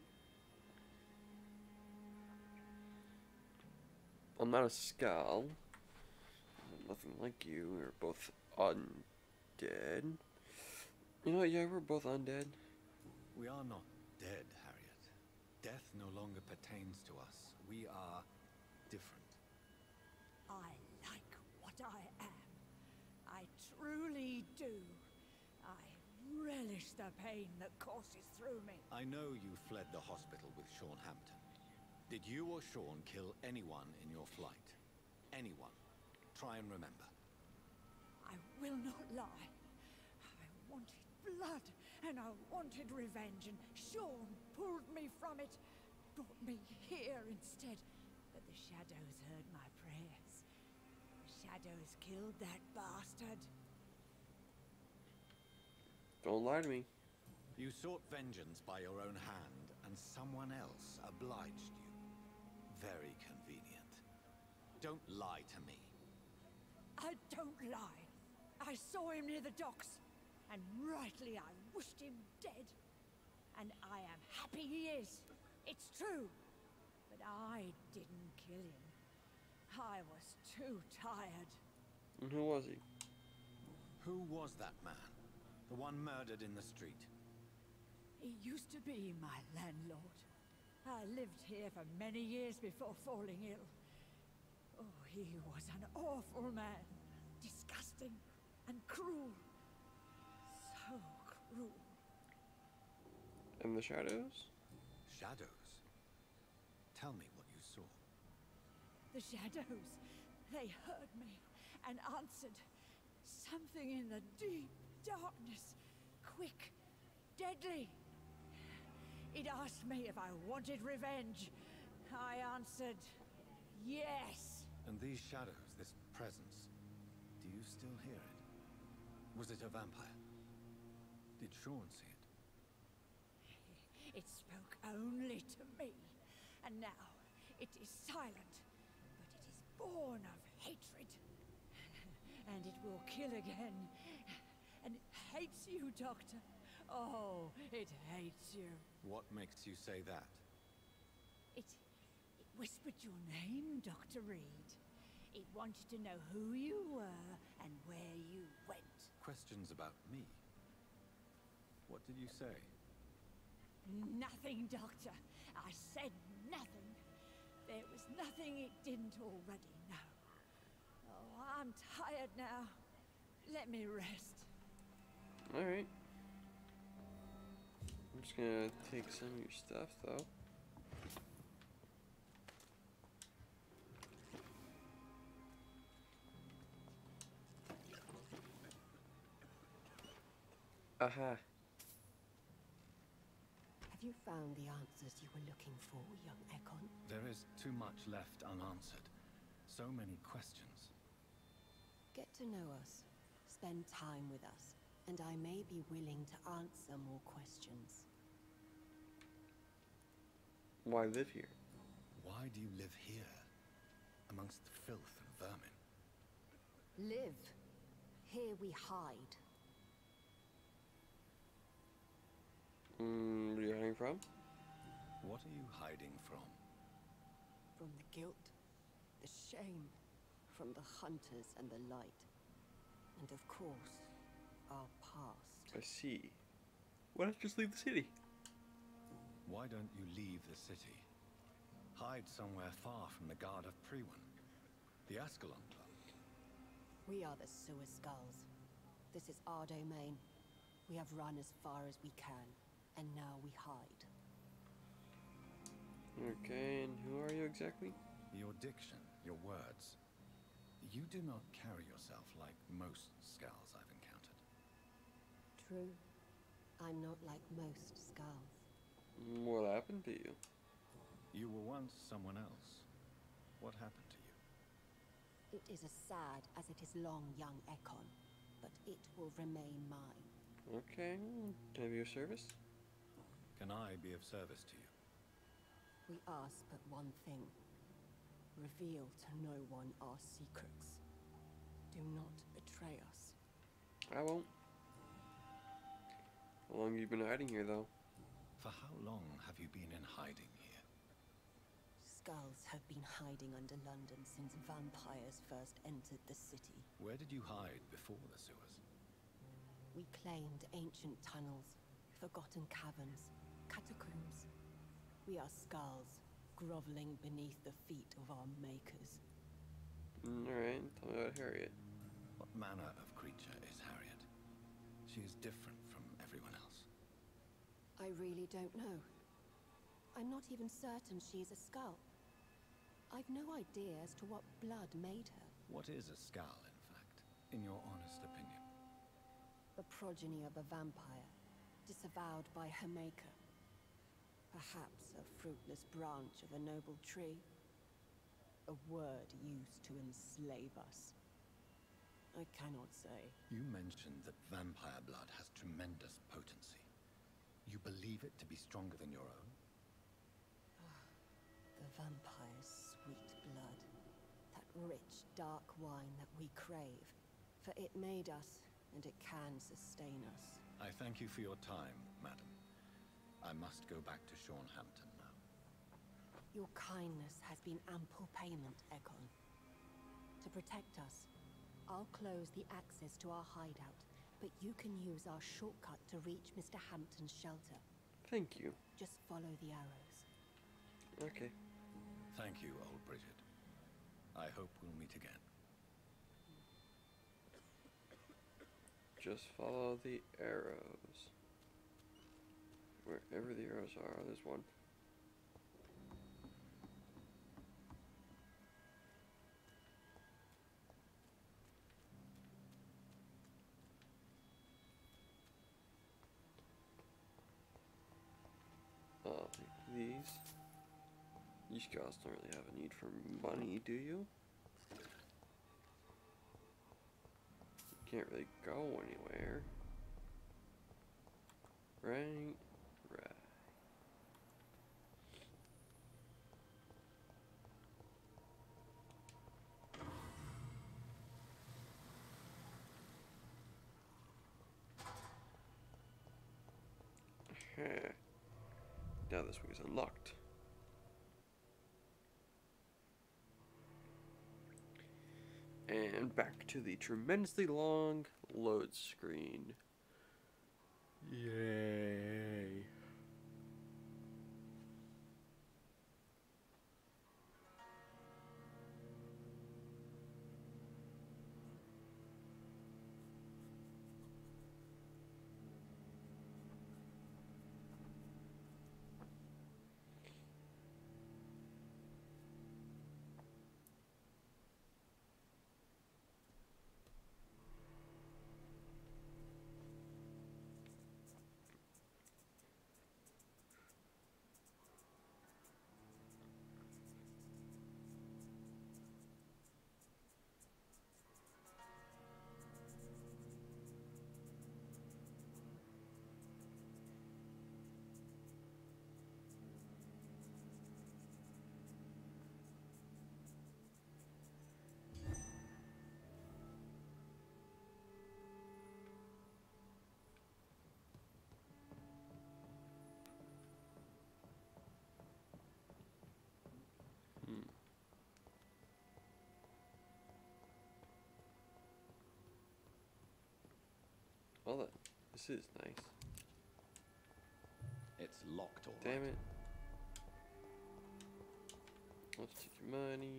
I'm not a skull. I'm nothing like you. We're both undead. You know what? Yeah, we're both undead. We are not dead, Harriet. Death no longer pertains to us. We are different. I like what I am. I truly do. I relish the pain that courses through me. I know you fled the hospital with Sean Hampton. Did you or Sean kill anyone in your flight? Anyone? Try and remember. I will not lie. I wanted blood and I wanted revenge, and Sean pulled me from it, brought me here instead. But the shadows heard my prayers. The shadows killed that bastard. Don't lie to me. You sought vengeance by your own hand, and someone else obliged you. Very convenient. Don't lie to me. I don't lie. I saw him near the docks, and rightly I wished him dead. And I am happy he is. It's true. But I didn't kill him. I was too tired. And who was he? Who was that man? The one murdered in the street? He used to be my landlord. I lived here for many years before falling ill. Oh, he was an awful man. Disgusting and cruel. So cruel. And the shadows? Shadows? Tell me what you saw. The shadows, they heard me and answered. Something in the deep darkness. Quick, deadly. It asked me if I wanted revenge. I answered, yes. And these shadows, this presence, do you still hear it? Was it a vampire? Did Sean see it? It spoke only to me, and now it is silent, but it is born of hatred. And it will kill again. And it hates you, Doctor. Oh, it hates you. What makes you say that? It, it whispered your name, Doctor Reed. It wanted to know who you were and where you went. Questions about me? What did you say? Nothing, Doctor. I said nothing. There was nothing it didn't already know. Oh, I'm tired now. Let me rest. Alright. I'm just gonna take some of your stuff, though. Aha. Have you found the answers you were looking for, young Ekon? There is too much left unanswered. So many questions. Get to know us. Spend time with us. And I may be willing to answer more questions. Why live here? Why do you live here? Amongst filth and vermin? Live. Here we hide. Mm, where are you hiding from? What are you hiding from? From the guilt, the shame, from the hunters and the light. And of course, our past. I see. Why not just leave the city? Why don't you leave the city? Hide somewhere far from the guard of Priwen, the Ascalon Club. We are the Sewer Skulls. This is our domain. We have run as far as we can, and now we hide. Okay, and who are you exactly? Your diction, your words. You do not carry yourself like most Skulls I've encountered. True. I'm not like most Skulls. What happened to you? You were once someone else. What happened to you? It is as sad as it is long, young Ekon, but it will remain mine. Okay, can I be of service? Can I be of service to you? We ask but one thing. Reveal to no one our secrets. Do not betray us. I won't. How long have you been hiding here, though? For how long have you been in hiding here? Skulls have been hiding under London since vampires first entered the city. Where did you hide before the sewers? We claimed ancient tunnels, forgotten caverns, catacombs. We are Skulls, groveling beneath the feet of our makers. Mm, Alright, tell me about Harriet. What manner of creature is Harriet? She is different from everyone else. I really don't know. I'm not even certain she is a Skull. I've no idea as to what blood made her. What is a Skull, in fact, in your honest opinion? The progeny of a vampire, disavowed by her maker. Perhaps a fruitless branch of a noble tree. A word used to enslave us. I cannot say. You mentioned that vampire blood has tremendous potency. You believe it to be stronger than your own? The vampire's sweet blood. That rich, dark wine that we crave. For it made us, and it can sustain us. I thank you for your time, madam. I must go back to Hampton now. Your kindness has been ample payment, Ekon. To protect us, I'll close the access to our hideout, but you can use our shortcut to reach Mister Hampton's shelter. Thank you. Just follow the arrows. Okay. Thank you, old Bridget. I hope we'll meet again. Just follow the arrows. Wherever the arrows are, there's one. I'll take these. You guys don't really have a need for money, do you? You can't really go anywhere. Right? Right. Okay. Now this wing is unlocked. And back to the tremendously long load screen. Yay. Well, that, this is nice. It's locked all Damn right. it. Let's take your money.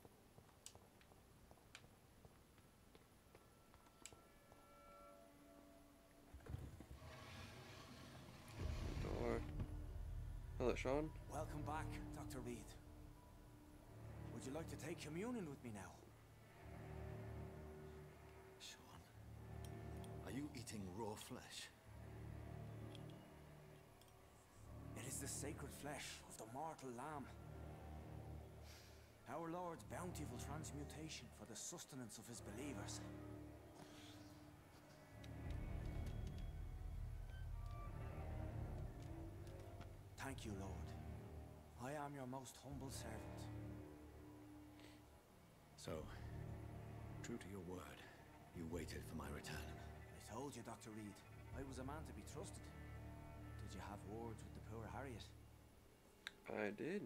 Door. Hello, Sean. Welcome back, Doctor Reed. Would you like to take communion with me now? Are you eating raw flesh? It is the sacred flesh of the mortal lamb. Our Lord's bountiful transmutation for the sustenance of his believers. Thank you, Lord. I am your most humble servant. So, true to your word, you waited for my return. I told you, Doctor Reed, I was a man to be trusted. Did you have words with the poor Harriet? I did.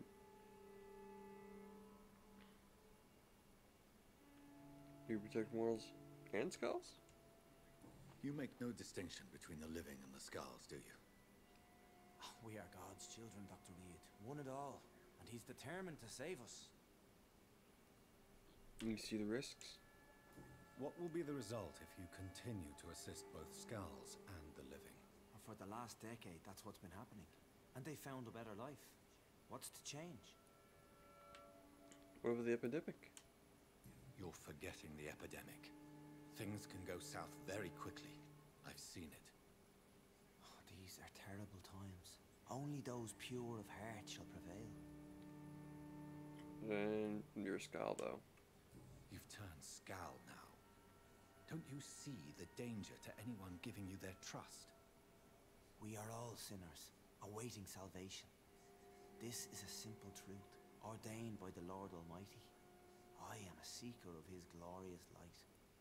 You protect mortals and skulls? You make no distinction between the living and the skulls, do you? We are God's children, Doctor Reed. One and all. And he's determined to save us. You see the risks? What will be the result if you continue to assist both skulls and the living? For the last decade, that's what's been happening. And they found a better life. What's to change? What about the epidemic? You're forgetting the epidemic. Things can go south very quickly. I've seen it. Oh, these terrible times. Only those pure of heart shall prevail. And you're Skal, though. You've turned Skal now. Don't you see the danger to anyone giving you their trust? We are all sinners, awaiting salvation. This is a simple truth, ordained by the Lord Almighty. I am a seeker of his glorious light.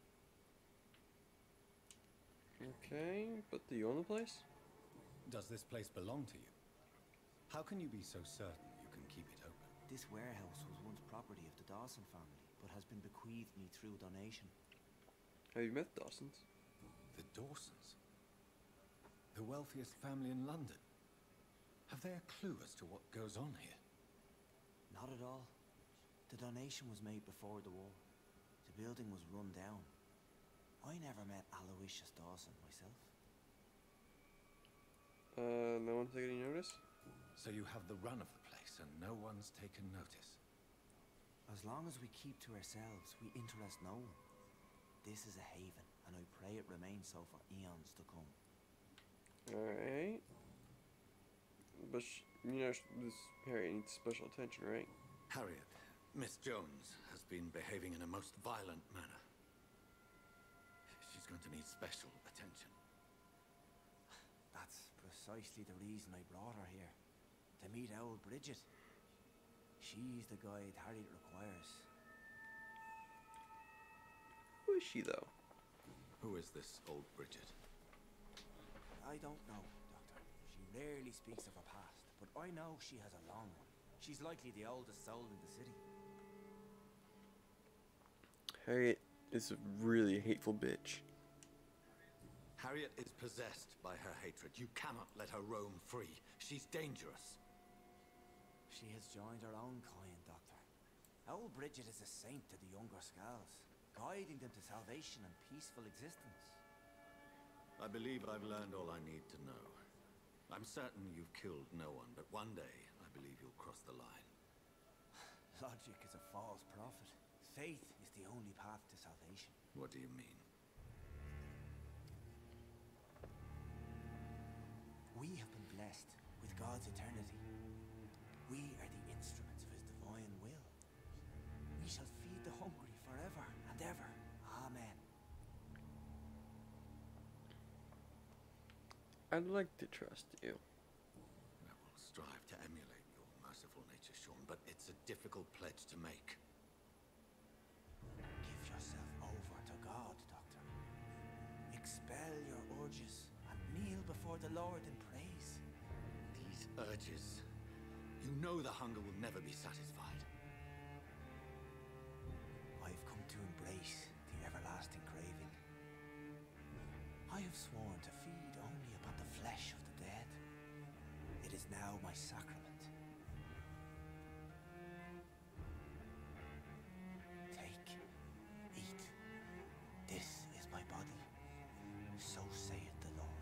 Okay, but do you own the place? Does this place belong to you? How can you be so certain you can keep it open? This warehouse was once property of the Dawson family, but has been bequeathed me through donation. Have you met Dawsons? The Dawsons? The wealthiest family in London? Have they a clue as to what goes on here? Not at all. The donation was made before the war. The building was run down. I never met Aloysius Dawson myself. Uh, no one's taking any notice? So you have the run of the place and no one's taken notice? As long as we keep to ourselves, we interest no one. This is a haven, and I pray it remains so for eons to come. Alright. But, you know, this Harriet needs special attention, right? Harriet, Miss Jones has been behaving in a most violent manner. She's going to need special attention. That's precisely the reason I brought her here. To meet old Bridget. She's the guide Harriet requires. Who is she, though? Who is this old Bridget? I don't know, Doctor. She rarely speaks of her past, but I know she has a long one. She's likely the oldest soul in the city. Harriet is a really hateful bitch. Harriet is possessed by her hatred. You cannot let her roam free. She's dangerous. She has joined her own kind, Doctor. Old Bridget is a saint to the younger Skals, guiding them to salvation and peaceful existence. I believe I've learned all I need to know. I'm certain you've killed no one, but one day I believe you'll cross the line. Logic is a false prophet. Faith is the only path to salvation. What do you mean? We have been blessed with God's eternity. We are the instruments of his divine will. We shall feed the hungry forever and ever. Amen. I'd like to trust you. I will strive to emulate your merciful nature, Sean, but it's a difficult pledge to make. Give yourself over to God, Doctor. Expel your urges and kneel before the Lord in praise. These urges. You know the hunger will never be satisfied. I've come to embrace the everlasting craving. I have sworn to feed only upon the flesh of the dead. It is now my sacrament. Take, eat. This is my body. So saith the Lord.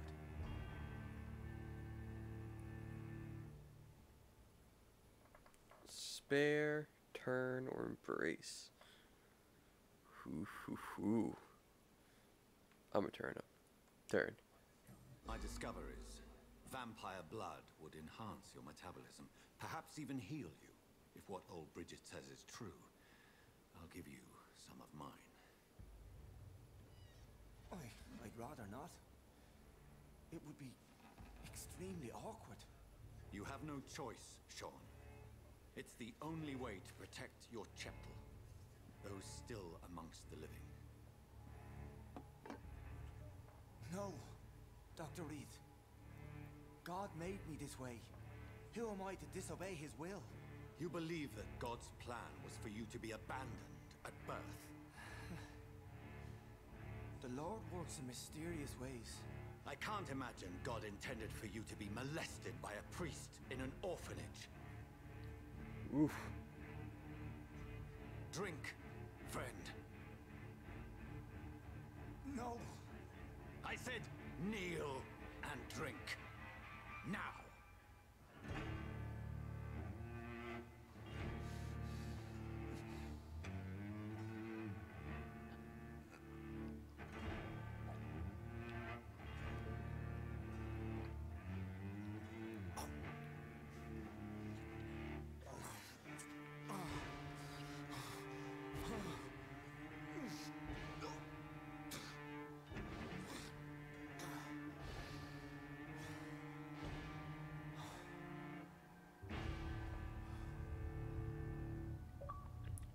Spare, turn, or embrace. Hoo hoo hoo. I'm a turn up. Turn. My discoveries. Vampire blood would enhance your metabolism, perhaps even heal you. If what old Bridget says is true, I'll give you some of mine. I, I'd rather not. It would be extremely awkward. You have no choice, Sean. It's the only way to protect your chettle, those still amongst the living. No, Doctor Reed. God made me this way. Who am I to disobey his will? You believe that God's plan was for you to be abandoned at birth? The Lord works in mysterious ways. I can't imagine God intended for you to be molested by a priest in an orphanage. Oof. Drink, friend. No. I said kneel and drink. Now.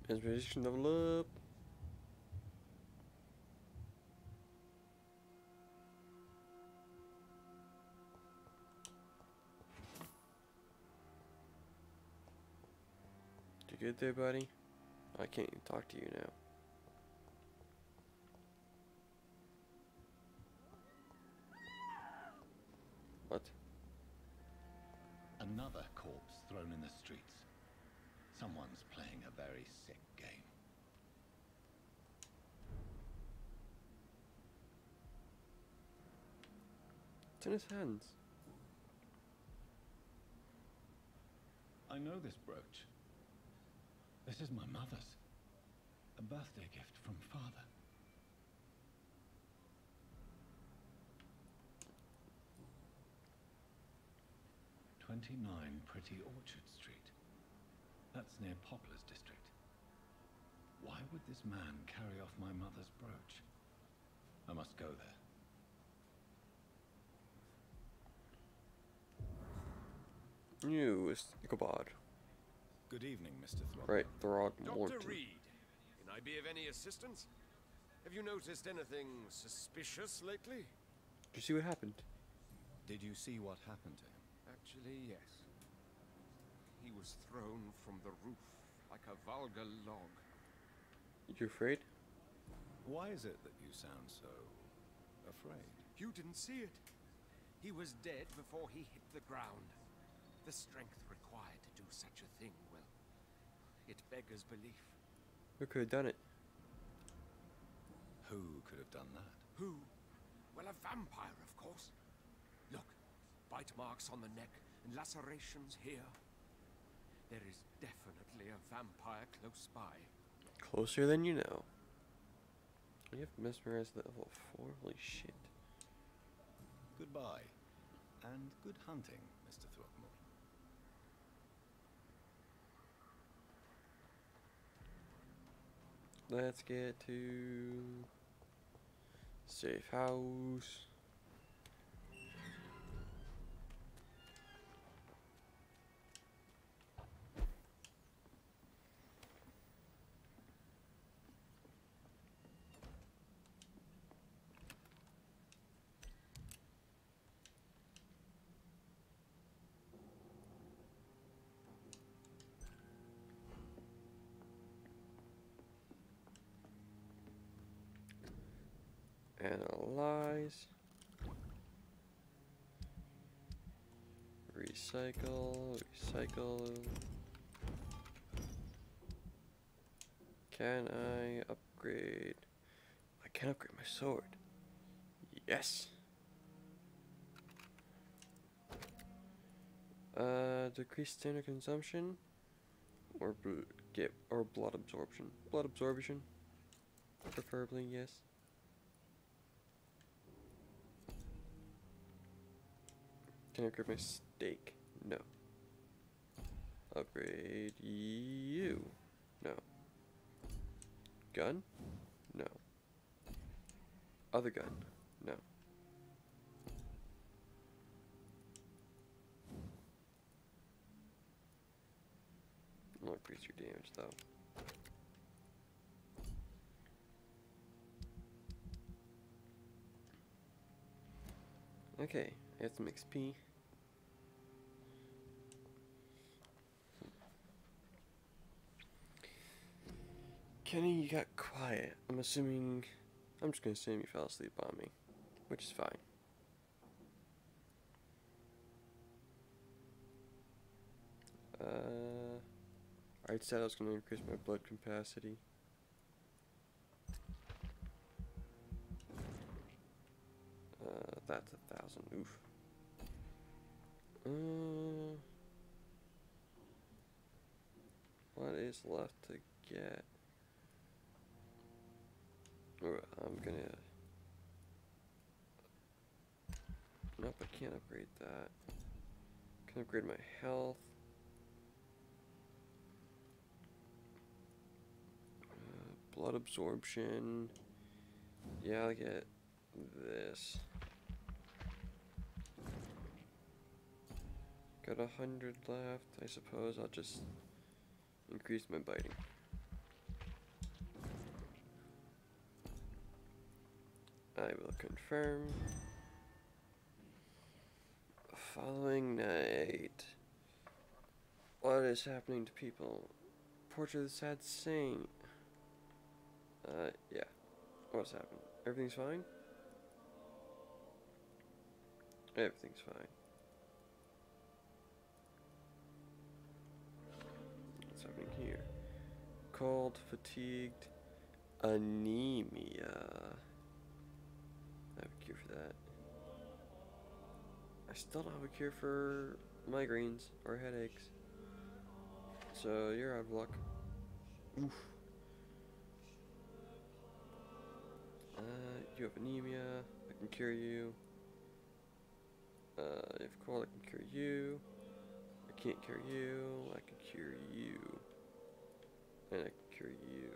Inspiration level up. You good there, buddy? I can't even talk to you now. What? Another corpse thrown in the streets. Someone's playing a very sick game. It's in his hands. I know this brooch. This is my mother's. A birthday gift from father. twenty-nine Pretty Orchard Street. That's near Poplar's district. Why would this man carry off my mother's brooch? I must go there. You, Ichabod. Good evening, Mister Throg. Right, Throgmorton. Doctor Reed, can I be of any assistance? Have you noticed anything suspicious lately? Did you see what happened? Did you see what happened to him? Actually, yes. He was thrown from the roof like a vulgar log. You afraid? Why is it that you sound so afraid? You didn't see it. He was dead before he hit the ground. The strength required to do such a thing, well, it beggars belief. Who could have done it? Who could have done that? Who? Well, a vampire, of course. Look, bite marks on the neck and lacerations here. There is definitely a vampire close by. Closer than you know. You have mesmerized level four? Holy shit. Goodbye. And good hunting, Mister Throckmorton. Let's get to safe house. Analyze. Recycle. Recycle. Can I upgrade? I can upgrade my sword. Yes. Uh, decrease standard consumption, or get or blood absorption. Blood absorption, preferably, yes. Can I upgrade my steak? No. Upgrade you? No. Gun? No. Other gun? No. I'll increase your damage though. Okay, I have some X P. Kenny, you got quiet. I'm assuming, I'm just gonna assume you fell asleep on me, which is fine. Uh, I said I was gonna increase my blood capacity. Uh, that's a thousand. Oof. Uh, what is left to get? I'm gonna. Nope, I can't upgrade that. Can upgrade my health. Uh, blood absorption. Yeah, I'll get this. Got a hundred left. I suppose I'll just increase my biting. I will confirm. Following night. What is happening to people? Portrait of the Sad Saint. Uh, yeah. What's happened? Everything's fine? Everything's fine. What's happening here? Cold, fatigued, anemia. I have a cure for that. I still don't have a cure for migraines or headaches. So you're out of luck. Oof. Uh, you have anemia. I can cure you. Uh, you have cold. I can cure you. I can't cure you. I can cure you. And I can cure you.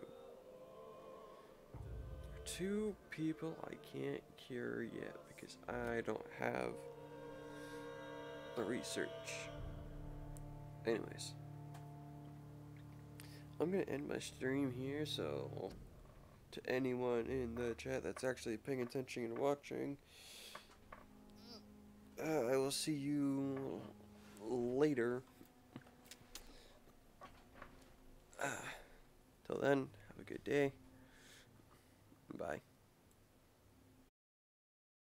There are two people I can't cure yet because I don't have the research. Anyways, I'm gonna end my stream here, so to anyone in the chat that's actually paying attention and watching, uh, I will see you later. Uh, till then, have a good day. Bye.